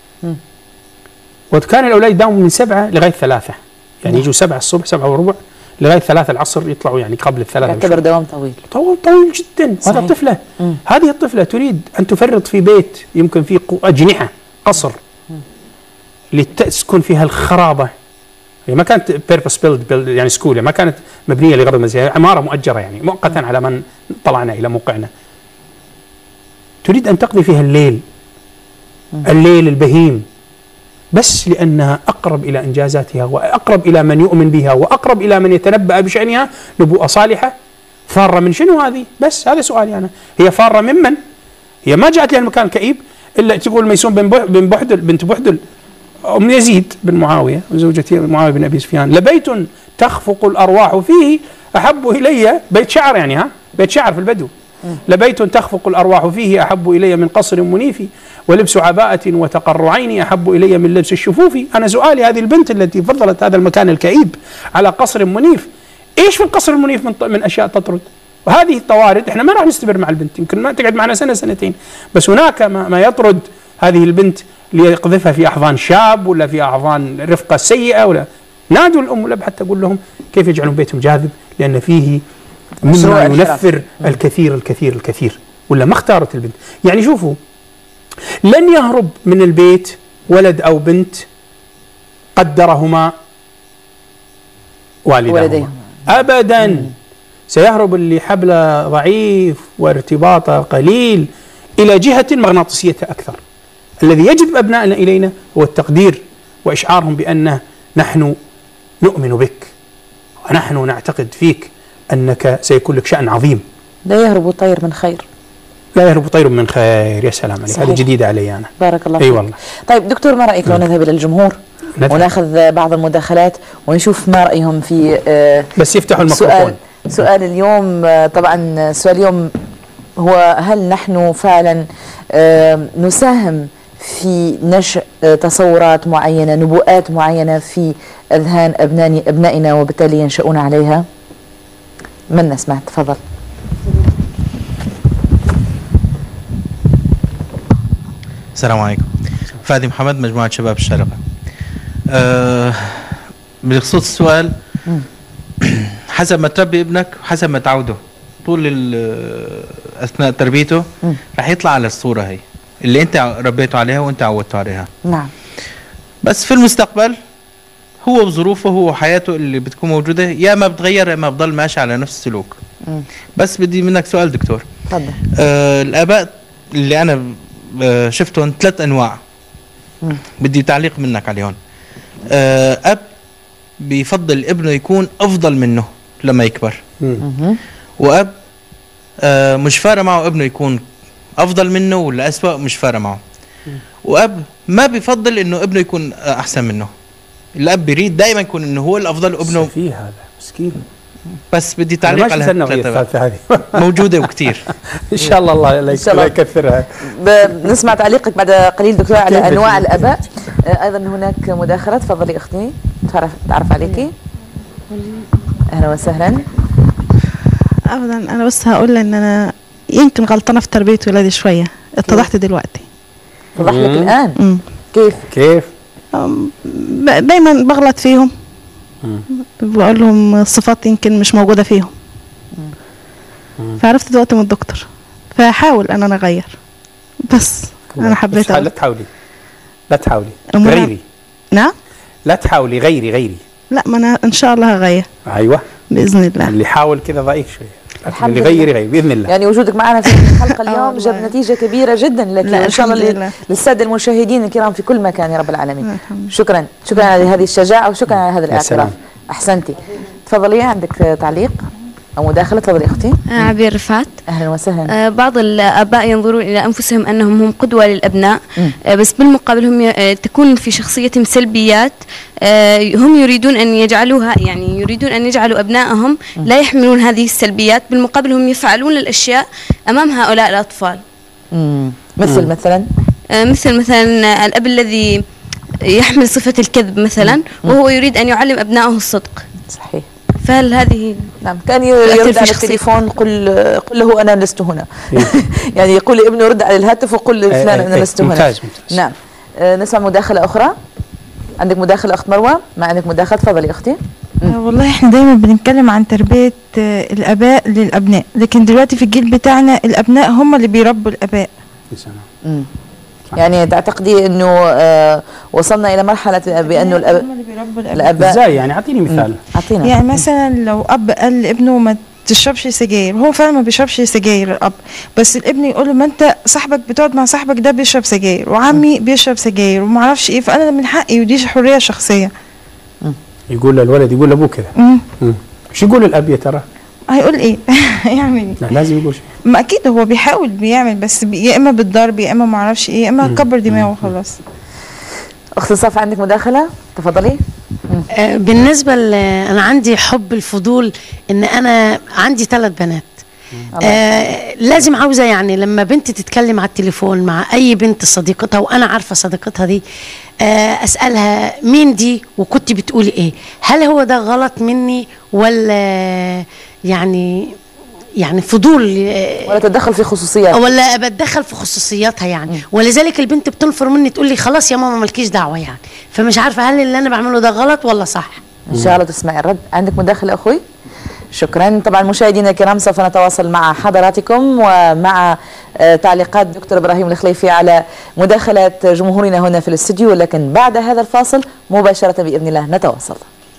[SPEAKER 2] وكان الأولاد يداوموا من 7 لغاية 3، يعني يجوا 7 الصبح 7 وربع لغاية 3 العصر، يطلعوا يعني قبل 3.
[SPEAKER 1] يعتبر دوام طويل
[SPEAKER 2] جدا. وهذا الطفلة هذه الطفلة تريد أن تفرط في بيت يمكن فيه أجنحة، قصر لتسكن فيها الخرابة. هي ما كانت purpose built يعني سكول، يعني ما كانت مبنية لغرض مزيد، عمارة مؤجرة يعني مؤقتا على من طلعنا إلى موقعنا. تريد أن تقضي فيها الليل البهيم، بس لأنها أقرب إلى إنجازاتها وأقرب إلى من يؤمن بها وأقرب إلى من يتنبأ بشأنها، نبوءة صالحة. فارة من شنو هذه؟ بس هذا سؤالي أنا. هي فارة ممن؟ هي ما جاءت لها المكان كئيب إلا تقول ميسون بن بحدل بنت بحدل أم يزيد بن معاوية وزوجة معاوية بن أبي سفيان، لبيت تخفق الأرواح فيه أحب إلي، بيت شعر يعني، ها، بيت شعر في البدو. لبيت تخفق الأرواح فيه أحب إلي من قصر منيف، ولبس عباءة وتقر عيني أحب إلي من لبس الشفوف. أنا سؤالي هذه البنت التي فضلت هذا المكان الكئيب على قصر منيف، إيش في القصر المنيف من أشياء تطرد؟ وهذه الطوارد إحنا ما راح نستمر مع البنت، يمكن ما تقعد معنا سنة سنتين، بس هناك ما يطرد هذه البنت ليقذفها في أحضان شاب ولا في أحضان رفقة سيئة، ولا نادوا الأم والأب حتى أقول لهم كيف يجعلون بيتهم جاذب، لأن فيه مما ينفر الكثير الكثير الكثير، ولا ما اختارت البنت. يعني شوفوا، لن يهرب من البيت ولد أو بنت قدرهما والديهم أبدا. سيهرب اللي حبله ضعيف وارتباطه قليل إلى جهة مغناطيسيتها أكثر. الذي يجذب أبنائنا إلينا هو التقدير وإشعارهم بأن نحن نؤمن بك ونحن نعتقد فيك أنك سيكون لك شأن عظيم.
[SPEAKER 1] لا يهرب طير من خير.
[SPEAKER 2] لا يهرب طير من خير. يا سلام عليك، هذه جديدة علي أنا.
[SPEAKER 1] بارك الله فيك.
[SPEAKER 2] أي والله.
[SPEAKER 1] طيب دكتور، ما رأيك لو نذهب إلى الجمهور وناخذ بعض المداخلات ونشوف ما رأيهم في
[SPEAKER 2] بس يفتحوا الميكروفون.
[SPEAKER 1] سؤال اليوم، طبعا سؤال اليوم هو: هل نحن فعلا نساهم في نشأ تصورات معينة، نبوءات معينة في أذهان أبنائنا وبالتالي ينشأون عليها؟ من نسمع؟ تفضل.
[SPEAKER 3] السلام عليكم. فادي محمد، مجموعة شباب الشارقة. بخصوص السؤال، حسب ما تربي ابنك وحسب ما تعوده طول أثناء تربيته راح يطلع على الصورة هي اللي أنت ربيته عليها وأنت عودته عليها.
[SPEAKER 1] نعم.
[SPEAKER 3] بس في المستقبل هو بظروفه، هو حياته اللي بتكون موجودة، يا ما بتغير يا ما بضل ماشي على نفس السلوك. بس بدي منك سؤال دكتور.
[SPEAKER 1] تفضل.
[SPEAKER 3] الآباء اللي أنا شفتهم 3 أنواع، بدي تعليق منك عليهم. أب بيفضل ابنه يكون أفضل منه لما يكبر، وأب مش فارق معه ابنه يكون أفضل منه ولا أسوأ، مش فارق معه. وأب ما بيفضل إنه ابنه يكون أحسن منه. الأب بيريد دائما يكون إنه هو الأفضل وابنه
[SPEAKER 2] في هذا مسكين.
[SPEAKER 3] بس بدي تعليق على
[SPEAKER 2] هذه
[SPEAKER 3] موجودة وكثير.
[SPEAKER 2] إن شاء الله الله يكثرها.
[SPEAKER 1] نسمع تعليقك بعد قليل دكتور على أنواع الآباء. أيضا هناك مداخلة، تفضلي أختي، تعرف عليكي. أهلا وسهلا.
[SPEAKER 4] أبدا، أنا بس هقول إن أنا يمكن غلطانة في تربية ولادي شوية، اتضحت دلوقتي.
[SPEAKER 1] اتضح لك الآن؟ كيف؟
[SPEAKER 4] دايما بغلط فيهم، بقول لهم صفات يمكن مش موجودة فيهم، فعرفت دلوقتي من الدكتور، فحاول أنا أغير. بس أنا حبيت.
[SPEAKER 2] لا تحاولي غيري.
[SPEAKER 4] نعم.
[SPEAKER 2] لا تحاولي، غيري. لا،
[SPEAKER 4] ما أنا إن شاء الله هغير.
[SPEAKER 2] أيوة
[SPEAKER 4] بإذن الله.
[SPEAKER 2] اللي حاول كذا ضعيف شوية، اللي غيري بإذن الله.
[SPEAKER 1] يعني وجودك معنا في الحلقة اليوم جاب نتيجة كبيرة جدا لك، وإن شاء الله للسادة المشاهدين الكرام في كل مكان يا رب العالمين. شكرا على هذه الشجاعة وشكرا على هذا الاعتراف. أحسنتي. تفضلي، عندك تعليق أو مداخلة؟ تفضلي أختي.
[SPEAKER 5] عبير رفعت.
[SPEAKER 1] أهلا وسهلا.
[SPEAKER 5] بعض الآباء ينظرون إلى أنفسهم أنهم هم قدوة للأبناء، بس بالمقابل هم تكون في شخصيتهم سلبيات هم يريدون أن يجعلوها، يعني يريدون أن يجعلوا أبنائهم لا يحملون هذه السلبيات، بالمقابل هم يفعلون الأشياء أمام هؤلاء الأطفال.
[SPEAKER 1] مثلا
[SPEAKER 5] الأب الذي يحمل صفة الكذب مثلا، وهو يريد أن يعلم أبنائه الصدق.
[SPEAKER 1] صحيح.
[SPEAKER 5] فهل هذه
[SPEAKER 1] نعم، كان يرد على التليفون قل له أنا لست هنا. يعني يقول لابنه رد على الهاتف وقل لفلان أنا لست هنا.
[SPEAKER 2] ممتاز.
[SPEAKER 1] نعم. نسمع مداخلة أخرى. عندك مداخلة أخت مروة؟ ما عندك مداخلة؟ تفضلي أختي.
[SPEAKER 6] والله احنا دايما بنتكلم عن تربية الآباء للأبناء، لكن دلوقتي في الجيل بتاعنا الأبناء هم اللي بيربوا الآباء.
[SPEAKER 1] يعني تعتقدي انه وصلنا الى مرحله بانه الاباء
[SPEAKER 2] ازاي؟ يعني اعطيني مثال.
[SPEAKER 1] اعطينا.
[SPEAKER 6] يعني مثلا لو اب قال لابنه ما تشربش سجاير، هو فعلا ما بيشربش سجاير الاب، بس الابن يقول له ما انت صاحبك بتقعد مع صاحبك ده بيشرب سجاير، وعمي بيشرب سجاير وما اعرفش ايه، فانا من حقي، ودي حريه شخصيه.
[SPEAKER 2] يقول للولد، يقول لابوه كذا. ايش يقول الاب يا ترى؟
[SPEAKER 6] هيقول ايه؟ يعمل
[SPEAKER 2] لا لازم يقول شيء.
[SPEAKER 6] ما اكيد هو بيحاول بيعمل، بس يا اما بالضرب يا اما ما اعرفش ايه، يا اما كبر دماغه وخلاص.
[SPEAKER 1] اخت صفا عندك مداخله؟ تفضلي.
[SPEAKER 7] بالنسبه انا عندي حب الفضول، ان انا عندي 3 بنات. لازم عاوزه يعني لما بنتي تتكلم على التليفون مع اي بنت صديقتها وانا عارفه صديقتها دي، اسالها مين دي وكنت بتقولي ايه؟ هل هو ده غلط مني ولا يعني يعني فضول
[SPEAKER 1] ولا تتدخل في خصوصيات
[SPEAKER 7] ولا بتدخل في خصوصياتها يعني. ولذلك البنت بتنفر مني تقول لي خلاص يا ماما مالكيش دعوه يعني. فمش عارفه هل اللي انا بعمله ده غلط ولا صح.
[SPEAKER 1] ان شاء الله تسمعي الرد. عندك مداخله اخوي؟ شكرا. طبعا مشاهدينا الكرام سوف نتواصل مع حضراتكم ومع تعليقات دكتور ابراهيم الخليفي على مداخلات جمهورنا هنا في الاستديو، لكن بعد هذا الفاصل مباشره باذن الله نتواصل.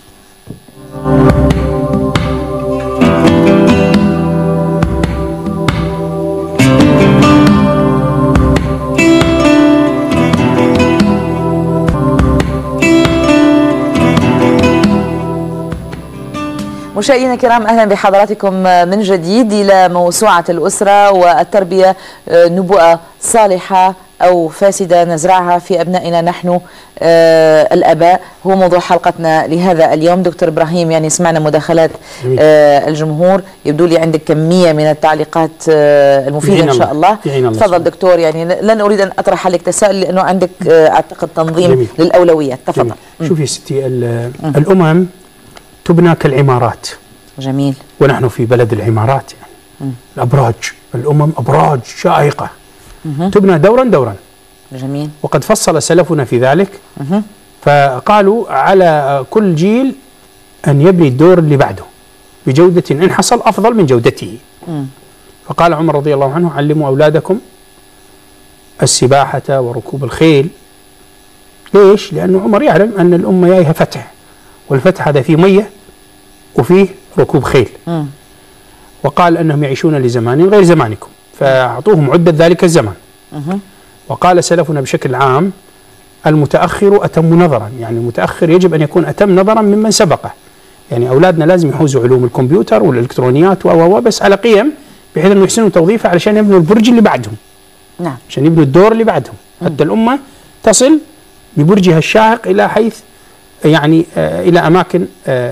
[SPEAKER 1] مشاهدينا الكرام اهلا بحضراتكم من جديد الى موسوعه الاسره والتربيه، نبوءه صالحه او فاسده نزرعها في ابنائنا نحن الاباء، هو موضوع حلقتنا لهذا اليوم. دكتور ابراهيم، يعني سمعنا مداخلات الجمهور، يبدو لي عندك كميه من التعليقات المفيده ان شاء الله. تفضل دكتور، يعني لن اريد ان اطرح عليك تساؤل لانه عندك اعتقد تنظيم جميل. للاولويات. تفضل.
[SPEAKER 2] شوفي يا ستي، الامم تبنى كالعمارات.
[SPEAKER 1] جميل.
[SPEAKER 2] ونحن في بلد العمارات يعني. الأبراج، الأمم أبراج شائقة تبنى دورا دورا.
[SPEAKER 1] جميل.
[SPEAKER 2] وقد فصل سلفنا في ذلك. فقالوا على كل جيل أن يبني الدور اللي بعده بجودة إن حصل أفضل من جودته. فقال عمر رضي الله عنه: علموا أولادكم السباحة وركوب الخيل. ليش؟ لأنه عمر يعلم أن الأمة جايها فتح، والفتح هذا فيه مية وفيه ركوب خيل. وقال أنهم يعيشون لزمان غير زمانكم، فأعطوهم عدة ذلك الزمان. وقال سلفنا بشكل عام: المتأخر أتم نظرا، يعني المتأخر يجب أن يكون أتم نظرا ممن سبقه. يعني أولادنا لازم يحوزوا علوم الكمبيوتر والإلكترونيات بس على قيم بحيث أنه يحسنوا توظيفها علشان يبنوا البرج اللي بعدهم.
[SPEAKER 1] نعم.
[SPEAKER 2] عشان يبنوا الدور اللي بعدهم، حتى الأمة تصل ببرجها الشاهق إلى حيث يعني إلى أماكن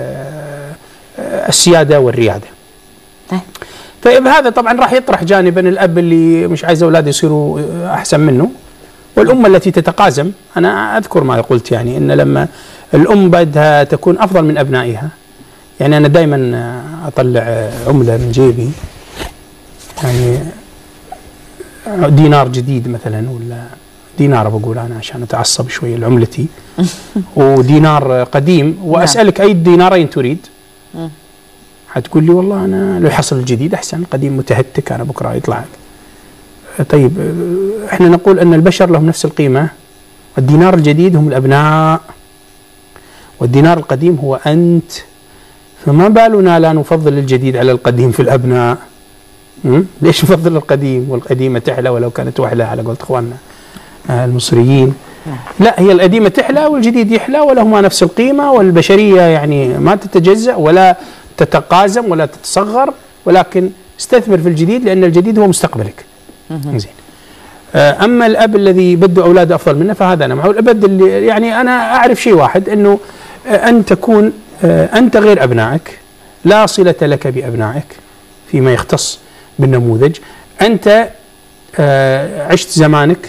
[SPEAKER 2] السيادة والريادة. فهذا طبعا راح يطرح جانبا الأب اللي مش عايز أولاده يصيروا أحسن منه، والأمة التي تتقازم. أنا أذكر ما قلت، يعني إن لما الأم بدها تكون أفضل من أبنائها، يعني أنا دائما أطلع عملة من جيبي، يعني دينار جديد مثلا، ولا دينار بقول أنا عشان أتعصب شوية لعملتي، ودينار قديم، وأسألك أي الدينارين تريد؟ حتقول لي والله أنا لو حصل الجديد أحسن، القديم متهتك أنا بكرة يطلع. طيب إحنا نقول أن البشر لهم نفس القيمة، والدينار الجديد هم الأبناء، والدينار القديم هو أنت. فما بالنا لا نفضل الجديد على القديم في الأبناء؟ ليش نفضل القديم؟ والقديمة تحلى ولو كانت وحلة على قولة إخواننا المصريين. لا، هي القديمة تحلى والجديد يحلى، ولهما نفس القيمة، والبشرية يعني ما تتجزأ ولا تتقازم ولا تتصغر، ولكن استثمر في الجديد لأن الجديد هو مستقبلك. زين. أما الأب الذي بده أولاده أفضل منه فهذا أنا معه. الأب اللي يعني أنا أعرف شيء واحد، أنه أن تكون أنت غير أبنائك، لا صلة لك بأبنائك فيما يختص بالنموذج. أنت عشت زمانك،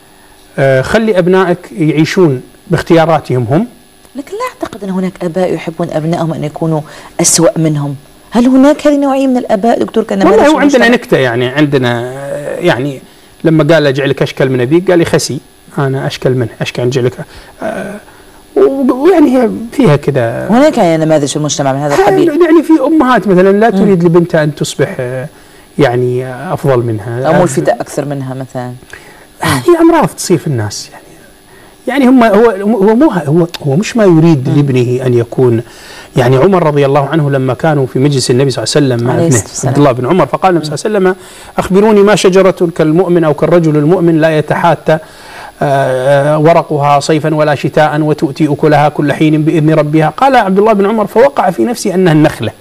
[SPEAKER 2] خلي أبنائك يعيشون باختياراتهم هم.
[SPEAKER 1] لكن لا أعتقد أن هناك آباء يحبون أبنائهم أن يكونوا أسوأ منهم. هل هناك هذه النوعية من الآباء دكتور؟ كان
[SPEAKER 2] والله هو عندنا نكتة، يعني عندنا يعني لما قال أجعلك أشكل من أبيك قال لي خسي أنا أشكل منه، أشكل أجعلك ويعني هي فيها كذا.
[SPEAKER 1] هناك يعني نماذج في المجتمع من هذا القبيل،
[SPEAKER 2] يعني في أمهات مثلا لا تريد لبنتها أن تصبح يعني أفضل منها
[SPEAKER 1] أو ملفتة أكثر منها مثلا.
[SPEAKER 2] هذه أمراض تصير في الناس. يعني هو مش ما يريد لابنه أن يكون. يعني عمر رضي الله عنه لما كانوا في مجلس النبي صلى الله عليه وسلم مع ابنه عبد الله بن عمر، فقال النبي صلى الله عليه وسلم: أخبروني ما شجرة كالمؤمن أو كالرجل المؤمن لا يتحاتى ورقها صيفا ولا شتاء وتؤتي أكلها كل حين بإذن ربها. قال عبد الله بن عمر: فوقع في نفسي أنها النخلة.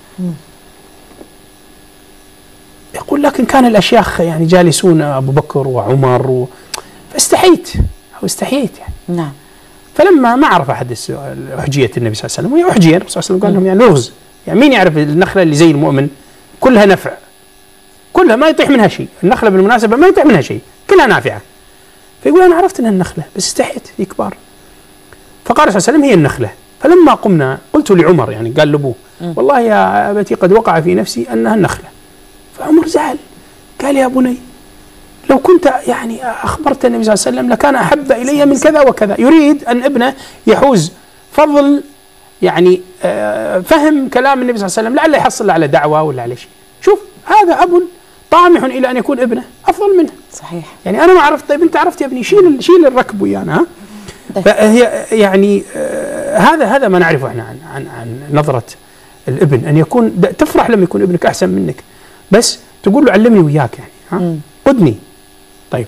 [SPEAKER 2] يقول: لكن كان الأشياخ يعني جالسون أبو بكر وعمر فاستحيت يعني.
[SPEAKER 1] نعم.
[SPEAKER 2] فلما ما عرف أحد حجية النبي صلى الله عليه وسلم، وهي حجية النبي صلى الله عليه وسلم قال لهم يعني رغز، يعني مين يعرف النخلة اللي زي المؤمن كلها نفع، كلها ما يطيح منها شيء، النخلة بالمناسبة ما يطيح منها شيء، كلها نافعة. فيقول: أنا عرفت أنها النخلة بس استحيت في كبار. فقال صلى الله عليه وسلم: هي النخلة. فلما قمنا قلت لعمر، يعني قال لأبوه: والله يا أبتي قد وقع في نفسي أنها النخلة. فعمر زعل، قال يا بني لو كنت يعني أخبرت النبي صلى الله عليه وسلم لكان أحب إلي من كذا وكذا. يريد أن ابنه يحوز فضل يعني فهم كلام النبي صلى الله عليه وسلم، لعله يحصل على دعوة ولا على شيء. شوف هذا أب طامح إلى أن يكون ابنه أفضل منه.
[SPEAKER 1] صحيح.
[SPEAKER 2] يعني أنا ما عرفت، طيب أنت عرفت يا ابني، شيل الركب ويانا. فهي يعني هذا ما نعرفه احنا عن نظرة الابن، أن يكون تفرح لما يكون ابنك أحسن منك، بس تقول له علمني وياك يعني قدني. طيب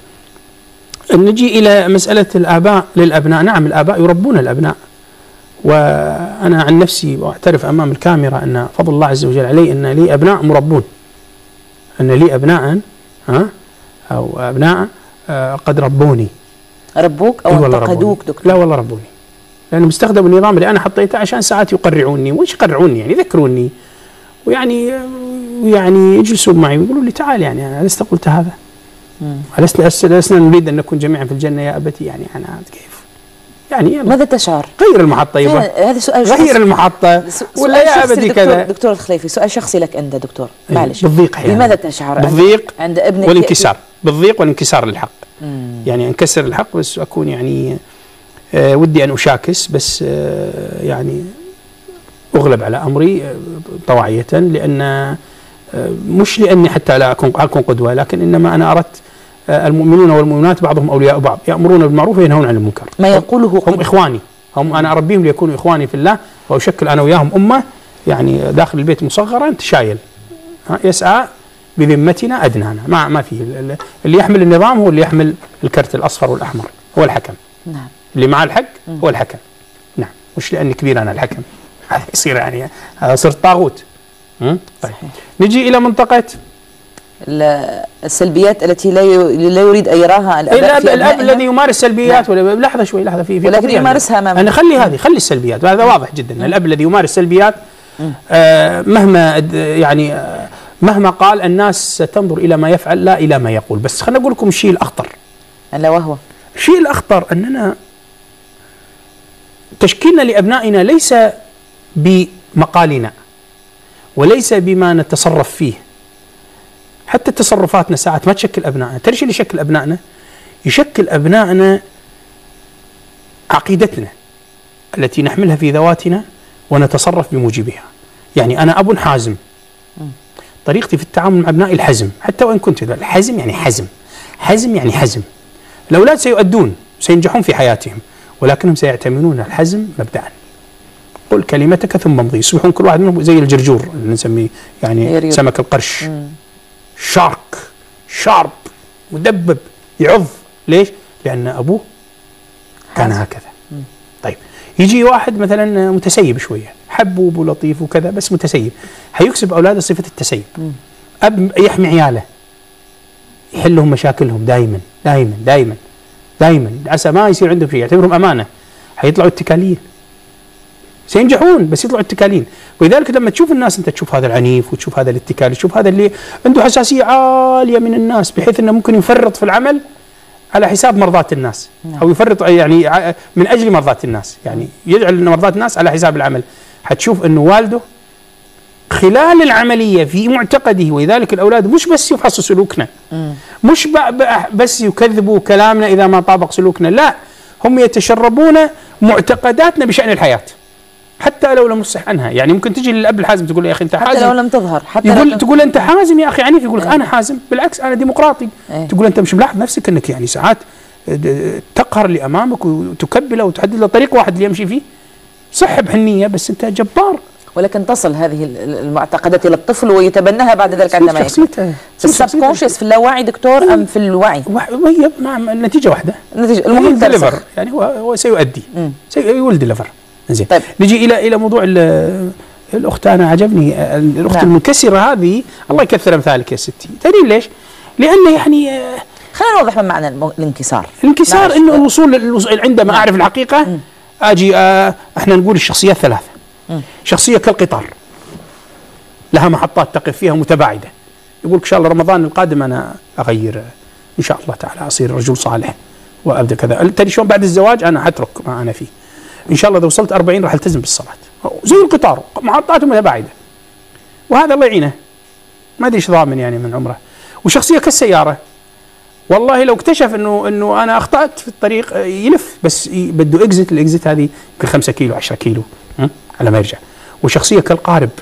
[SPEAKER 2] نجي إلى مسألة الآباء للأبناء. نعم الآباء يربون الأبناء، وأنا عن نفسي وأعترف أمام الكاميرا أن فضل الله عز وجل علي أن لي أبناء مربون، أن لي أبناء أو أبناء قد ربوني.
[SPEAKER 1] ربوك أو انتقدوك دكتور؟
[SPEAKER 2] لا والله ربوني، لأنهم استخدموا النظام اللي أنا حطيته عشان ساعات يقرعوني. وإيش يقرعوني يعني؟ يذكروني ويعني يجلسون معي ويقولوا لي تعال يعني أنا لست قلت هذا، لسنا نريد أن نكون جميعا في الجنة يا أبتي، يعني أنا كيف يعني
[SPEAKER 1] ماذا تشعر؟
[SPEAKER 2] غير المحطة يبا،
[SPEAKER 1] هذا سؤال
[SPEAKER 2] غير المحطة ولا يا أبتي كذا.
[SPEAKER 1] دكتور الخليفي سؤال شخصي لك أنت دكتور، معلش.
[SPEAKER 2] بالضيق أحيانا.
[SPEAKER 1] بماذا تشعر؟
[SPEAKER 2] بالضيق
[SPEAKER 1] عند ابنك
[SPEAKER 2] والانكسار، بالضيق والانكسار للحق. يعني انكسر الحق بس أكون يعني ودي أن أشاكس، بس يعني أغلب على أمري طواعية، لأن مش لأني حتى لا أكون قدوة، لكن إنما أنا أردت المؤمنون والمؤمنات بعضهم أولياء بعض، يأمرون بالمعروف وينهون عن المنكر.
[SPEAKER 1] ما يقوله
[SPEAKER 2] هم إخواني، أنا أربيهم ليكونوا إخواني في الله، وأشكل أنا وياهم أمة يعني داخل البيت مصغرا تشايل يسعى بذمتنا أدنانا. ما في اللي يحمل النظام هو اللي يحمل الكرت الأصفر والأحمر، هو الحكم.
[SPEAKER 1] نعم.
[SPEAKER 2] اللي مع الحق هو الحكم. نعم، مش لأني كبير أنا الحكم، هذا يصير يعني صرت طاغوت. طيب نجي إلى منطقة
[SPEAKER 1] السلبيات التي لا يريد أن يراها
[SPEAKER 2] الأب الذي يمارس سلبيات. ولا لحظة شوي، لحظة في
[SPEAKER 1] ولكن يمارسها أمامه.
[SPEAKER 2] أنا خلي السلبيات، هذا واضح جدا. الأب الذي يمارس سلبيات مهما قال الناس ستنظر إلى ما يفعل لا إلى ما يقول. بس خلنا أقول لكم الشيء الأخطر،
[SPEAKER 1] ألا وهو
[SPEAKER 2] الشيء الأخطر أننا تشكيلنا لأبنائنا ليس بمقالنا وليس بما نتصرف فيه. حتى تصرفاتنا ساعات ما تشكل أبنائنا. ترى شو اللي يشكل أبنائنا؟ يشكل أبنائنا عقيدتنا التي نحملها في ذواتنا ونتصرف بموجبها. يعني أنا أب حازم، طريقتي في التعامل مع أبنائي الحزم، حتى وإن كنت الحزم يعني حزم يعني حزم. الأولاد سيؤدون سينجحون في حياتهم، ولكنهم سيعتمدون الحزم مبدأ. قل كلمتك ثم امضي. يصبحون كل واحد منهم زي الجرجور اللي نسميه يعني سمك القرش، شارب مدبب يعض. ليش؟ لأن أبوه كان هكذا. طيب يجي واحد مثلا متسيب شوية، حبوب ولطيف وكذا بس متسيب، حيكسب أولاده صفة التسيب. أب يحمي عياله، يحلهم مشاكلهم دائما دائما دائما دائما، عسى ما يصير عندهم شيء، يعتبرهم أمانة. حيطلعوا اتكاليين، سينجحون بس يطلعوا اتكاليين. ولذلك لما تشوف الناس، انت تشوف هذا العنيف وتشوف هذا الاتكال، تشوف هذا اللي عنده حساسية عالية من الناس بحيث انه ممكن يفرط في العمل على حساب مرضاة الناس، او يفرط يعني من اجل مرضاة الناس، يعني يجعل مرضاة الناس على حساب العمل. حتشوف انه والده خلال العملية في معتقده، ولذلك الاولاد مش بس يفحصوا سلوكنا، مش بس يكذبوا كلامنا اذا ما طابق سلوكنا، لا، هم يتشربون معتقداتنا بشأن الحياة حتى لو لم نصح عنها. يعني ممكن تجي للأب الحازم تقول له يا أخي أنت حازم،
[SPEAKER 1] حتى لو لم تظهر،
[SPEAKER 2] تقول أنت حازم يا أخي عنيف، يقول لك أنا حازم، بالعكس أنا ديمقراطي. تقول أنت مش ملاحظ نفسك أنك يعني ساعات تقهر اللي أمامك وتكبله وتحدد له طريق واحد اللي يمشي فيه، صح بحنية بس أنت جبار.
[SPEAKER 1] ولكن تصل هذه المعتقدات إلى الطفل ويتبناها بعد ذلك عندما يكبر. في السبكونشس، في اللاوعي دكتور أم في الوعي؟
[SPEAKER 2] وهي النتيجة واحدة،
[SPEAKER 1] المهم
[SPEAKER 2] ديليفر، يعني هو سيؤدي، يقول ديليفر. زين. طيب نجي إلى موضوع الأخت. أنا عجبني الأخت المنكسرة هذه، الله يكثر أمثالك يا ستي. تدري ليش؟ لأن يعني
[SPEAKER 1] خلينا نوضح ما معنى الانكسار.
[SPEAKER 2] الانكسار إنه الوصول عندما أعرف الحقيقة أجي إحنا نقول الشخصيات ثلاثة. شخصية كالقطار لها محطات تقف فيها متباعدة، يقول إن شاء الله رمضان القادم أنا أغير إن شاء الله تعالى، أصير رجل صالح وأبدأ كذا. تدري شلون بعد الزواج أنا حترك ما أنا فيه، إن شاء الله إذا وصلت 40 راح ألتزم بالصلاة. زي القطار محطاته متباعدة. وهذا الله يعينه ما ادري ايش ضامن يعني من عمره، وشخصيه كالسياره. والله لو اكتشف انه انا اخطات في الطريق يلف، بس بده اكزت، الاكزت هذه يمكن 5 كيلو 10 كيلو على ما يرجع. وشخصيه كالقارب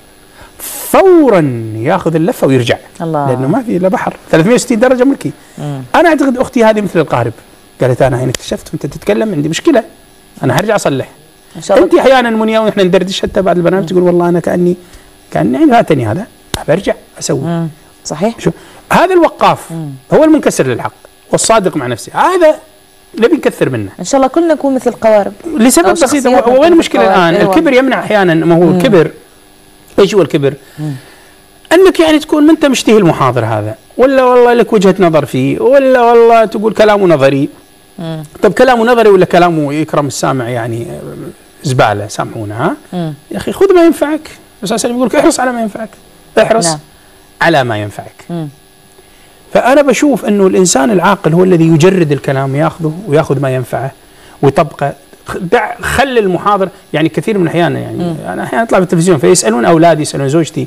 [SPEAKER 2] فورا ياخذ اللفه ويرجع، الله. لانه ما في الا بحر 360 درجه ملكي. انا اعتقد اختي هذه مثل القارب، قالت انا هنا اكتشفت وانت تتكلم عندي مشكله، انا هرجع اصلح. ان شاء الله. انت احيانا منيا ونحن ندردش حتى بعد البرنامج تقول والله انا كاني فاتني هذا، برجع اسوي.
[SPEAKER 1] صحيح.
[SPEAKER 2] شو هذا الوقاف هو المنكسر للحق والصادق مع نفسه، هذا نبي نكثر منه.
[SPEAKER 1] ان شاء الله كلنا نكون مثل القوارب
[SPEAKER 2] لسبب بسيط. وين المشكله الان؟ الكبر يمنع احيانا. ما هو الكبر ايش هو الكبر؟ انك يعني تكون ما انت مشتهي المحاضر هذا، ولا والله لك وجهه نظر فيه، ولا والله تقول كلامه نظري. طب كلامه نظري ولا كلامه يكرم السامع يعني زباله، سامحونا ها؟ يا اخي خذ ما ينفعك. بس يقول لك احرص على ما ينفعك، احرص على ما ينفعك. فانا بشوف انه الانسان العاقل هو الذي يجرد الكلام، ياخذه وياخذ ما ينفعه ويطبقه. خلي المحاضر يعني كثير من الاحيان يعني انا احيانا اطلع بالتلفزيون فيسالون اولادي، يسالون زوجتي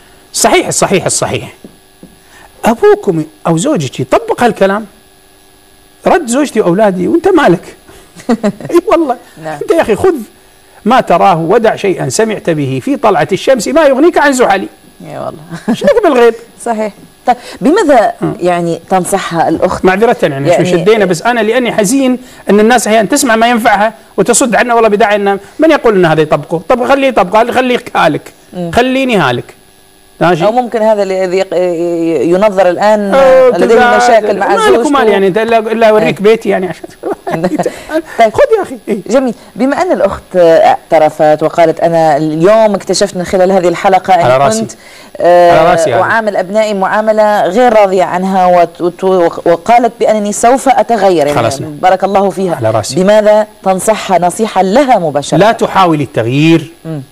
[SPEAKER 2] الصحيح ابوكم او زوجك يطبق هالكلام؟ رد زوجتي واولادي وانت مالك؟ اي والله. انت يا اخي خذ ما تراه ودع شيئا سمعت به في طلعة الشمس ما يغنيك عن زحلي.
[SPEAKER 1] يا والله.
[SPEAKER 2] شنك بالغيب؟
[SPEAKER 1] صحيح. طيب بماذا يعني تنصحها الأخت؟
[SPEAKER 2] معذرة يعني مش شدينا، بس أنا لأني حزين أن الناس أحيانا تسمع ما ينفعها وتصد عنا والله بداعي أن من يقول أن هذا يطبقه؟ طب خليه يطبقه، خليك هالك، خليني هالك.
[SPEAKER 1] أو ممكن هذا الذي ينظر الآن لديه مشاكل مع زوجته.
[SPEAKER 2] مالك ومال يعني إلا أوريك بيتي يعني عشان
[SPEAKER 1] طيب
[SPEAKER 2] خذ يا أخي.
[SPEAKER 1] جميل. بما أن الأخت اعترفت وقالت أنا اليوم اكتشفت من خلال هذه الحلقة أني كنت أعامل أبنائي معاملة غير راضية عنها وقالت بأنني سوف أتغير يعني بارك الله فيها، بماذا تنصحها نصيحة لها مباشرة؟
[SPEAKER 2] لا تحاول التغيير،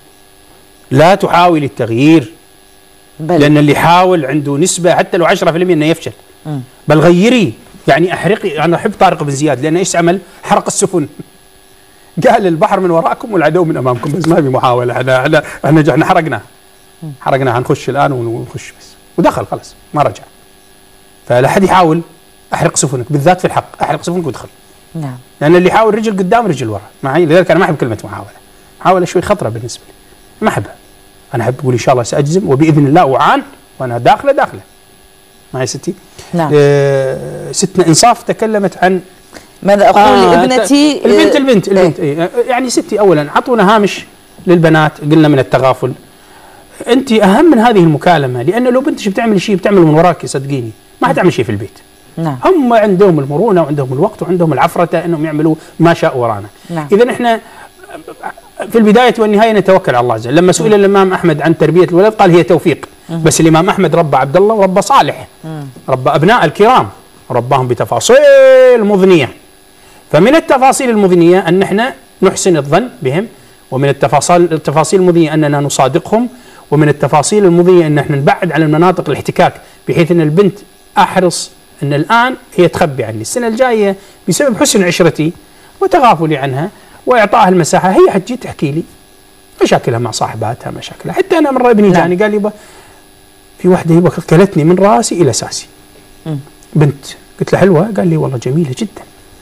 [SPEAKER 2] لا تحاول التغيير، لأن اللي يحاول عنده نسبة حتى لو 10% إنه يفشل. بل غيري، يعني أحرقي. أنا أحب طارق بن زياد لأنه إيش عمل؟ حرق السفن. قال البحر من وراءكم والعدو من أمامكم، بس ما في محاولة. احنا حرقنا هنخش الآن ونخش بس، ودخل خلاص ما رجع. فلا حد يحاول أحرق سفنك، بالذات في الحق أحرق سفنك ودخل.
[SPEAKER 1] نعم.
[SPEAKER 2] لأن اللي يحاول رجل قدام رجل ورا معي، لذلك أنا ما أحب كلمة محاولة شوي خطرة بالنسبة لي، ما أحبها. أنا أحب أقول إن شاء الله سأجزم وبإذن الله أعان وأنا داخلة معي ستي.
[SPEAKER 1] نعم.
[SPEAKER 2] ستنا إنصاف تكلمت عن
[SPEAKER 1] ماذا أقول لابنتي.
[SPEAKER 2] البنت يعني ستي أولا عطونا هامش للبنات، قلنا من التغافل. أنت أهم من هذه المكالمة، لأن لو بنتش بتعمل شيء بتعمله من وراك صدقيني ما حتعمل شيء في البيت.
[SPEAKER 1] نعم.
[SPEAKER 2] هم عندهم المرونة وعندهم الوقت وعندهم العفرة أنهم يعملوا ما شاء ورانا.
[SPEAKER 1] نعم.
[SPEAKER 2] إذا إحنا في البداية والنهاية نتوكل على الله عز وجل. لما سئل الإمام أحمد عن تربية الولد قال هي توفيق. بس الإمام أحمد ربى عبد الله وربى صالح، ربى أبناء الكرام، رباهم بتفاصيل مضنية. فمن التفاصيل المضنية أن احنا نحسن الظن بهم، ومن التفاصيل المضنية أننا نصادقهم، ومن التفاصيل المضنية أن احنا نبعد عن المناطق الاحتكاك، بحيث أن البنت أحرص أن الآن هي تخبي عني، السنة الجاية بسبب حسن عشرتي وتغافلي عنها وإعطائها المساحة هي حتجي تحكي لي مشاكلها مع صاحباتها، مشاكلها. حتى أنا مرة ابني جاني قال لي يبا في واحدة يبا كلتني من راسي إلى ساسي. بنت. قلت له حلوة؟ قال لي والله جميلة جدا.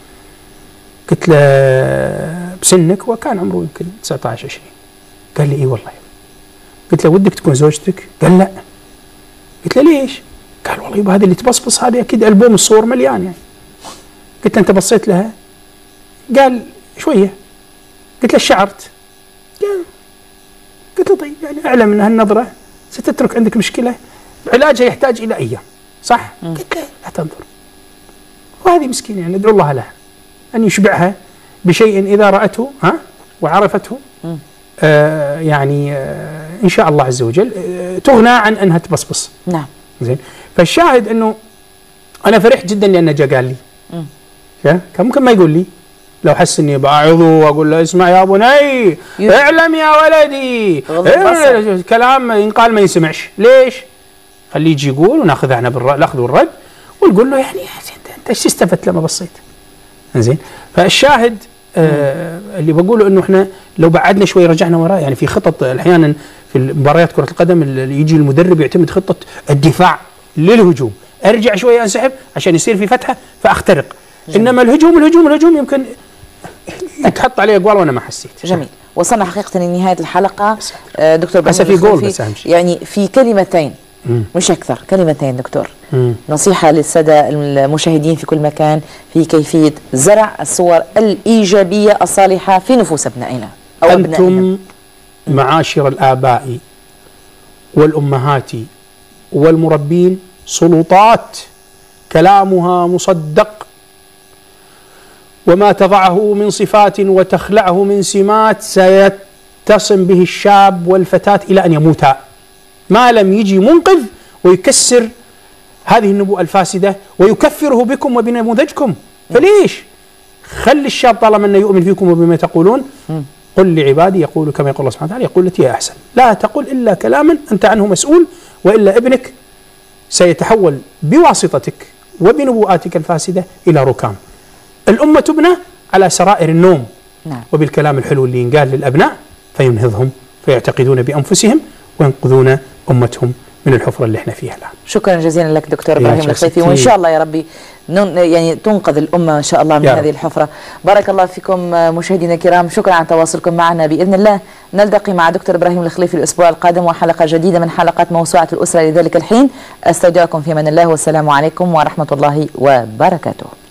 [SPEAKER 2] قلت له بسنك؟ وكان عمره يمكن 19 20. قال لي إيه والله. قلت له ودك تكون زوجتك؟ قال لا. قلت له ليش؟ قال والله يبا هذه اللي تبصبص هذه أكيد ألبوم الصور مليان يعني. قلت له أنت بصيت لها؟ قال شوية. قلت له شعرت؟ قلت له طيب يعني اعلم ان هالنظره ستترك عندك مشكله، علاجها يحتاج الى ايام، صح؟ قلت له لا تنظر. وهذه مسكينه يعني ندعو الله لها ان يشبعها بشيء اذا راته وعرفته يعني ان شاء الله عز وجل تغنى عن انها تبصبص.
[SPEAKER 1] نعم.
[SPEAKER 2] زين. فالشاهد انه انا فرحت جدا لانه جاء قال لي. كان ممكن ما يقول لي، لو حس اني باعظه واقول له اسمع يا بني اعلم يا ولدي كلام ينقال ما ينسمعش. ليش؟ خليه يجي يقول وناخذ احنا بالاخذ والرد ونقول له يعني انت ايش استفدت لما بصيت؟ زين. فالشاهد اللي بقوله انه احنا لو بعدنا شوي رجعنا وراء، يعني في خطط احيانا في مباريات كره القدم اللي يجي المدرب يعتمد خطه الدفاع للهجوم، ارجع شوي انسحب عشان يصير في فتحه فاخترق. جميل. انما الهجوم يمكن تحط عليه اقوال وانا ما حسيت.
[SPEAKER 1] جميل. وصلنا حقيقه لنهايه الحلقه. دكتور ابراهيم
[SPEAKER 2] في جول بس أهم شيء.
[SPEAKER 1] يعني في كلمتين مش اكثر، كلمتين دكتور، نصيحه للساده المشاهدين في كل مكان في كيفيه زرع الصور الايجابيه الصالحه في نفوس ابنائنا او ابنائنا.
[SPEAKER 2] انتم معاشر الآباء والأمهات والمربين سلطات كلامها مصدق، وما تضعه من صفات وتخلعه من سمات سيتصم به الشاب والفتاة إلى أن يموتا، ما لم يجي منقذ ويكسر هذه النبوءة الفاسدة ويكفره بكم وبنموذجكم. فليش؟ خلي الشاب طالما أنه يؤمن فيكم وبما تقولون، قل لعبادي يقولوا كما يقول الله سبحانه وتعالى، يقول التي هي أحسن، لا تقل إلا كلاما أنت عنه مسؤول، وإلا ابنك سيتحول بواسطتك وبنبوءاتك الفاسدة إلى ركام. الأمة تبنى على سرائر النوم. نعم. وبالكلام الحلو اللي ينقال للأبناء فينهضهم فيعتقدون بأنفسهم وينقذون أمتهم من الحفرة اللي احنا فيها الآن.
[SPEAKER 1] شكرا جزيلا لك دكتور إبراهيم الخليفي، وإن شاء الله يا ربي يعني تنقذ الأمة إن شاء الله من هذه الحفرة. بارك الله فيكم مشاهدينا الكرام، شكرا على تواصلكم معنا. بإذن الله نلتقي مع دكتور إبراهيم الخليفي الأسبوع القادم وحلقة جديدة من حلقات موسوعة الأسرة. لذلك الحين أستودعكم في أمان الله، والسلام عليكم ورحمة الله وبركاته.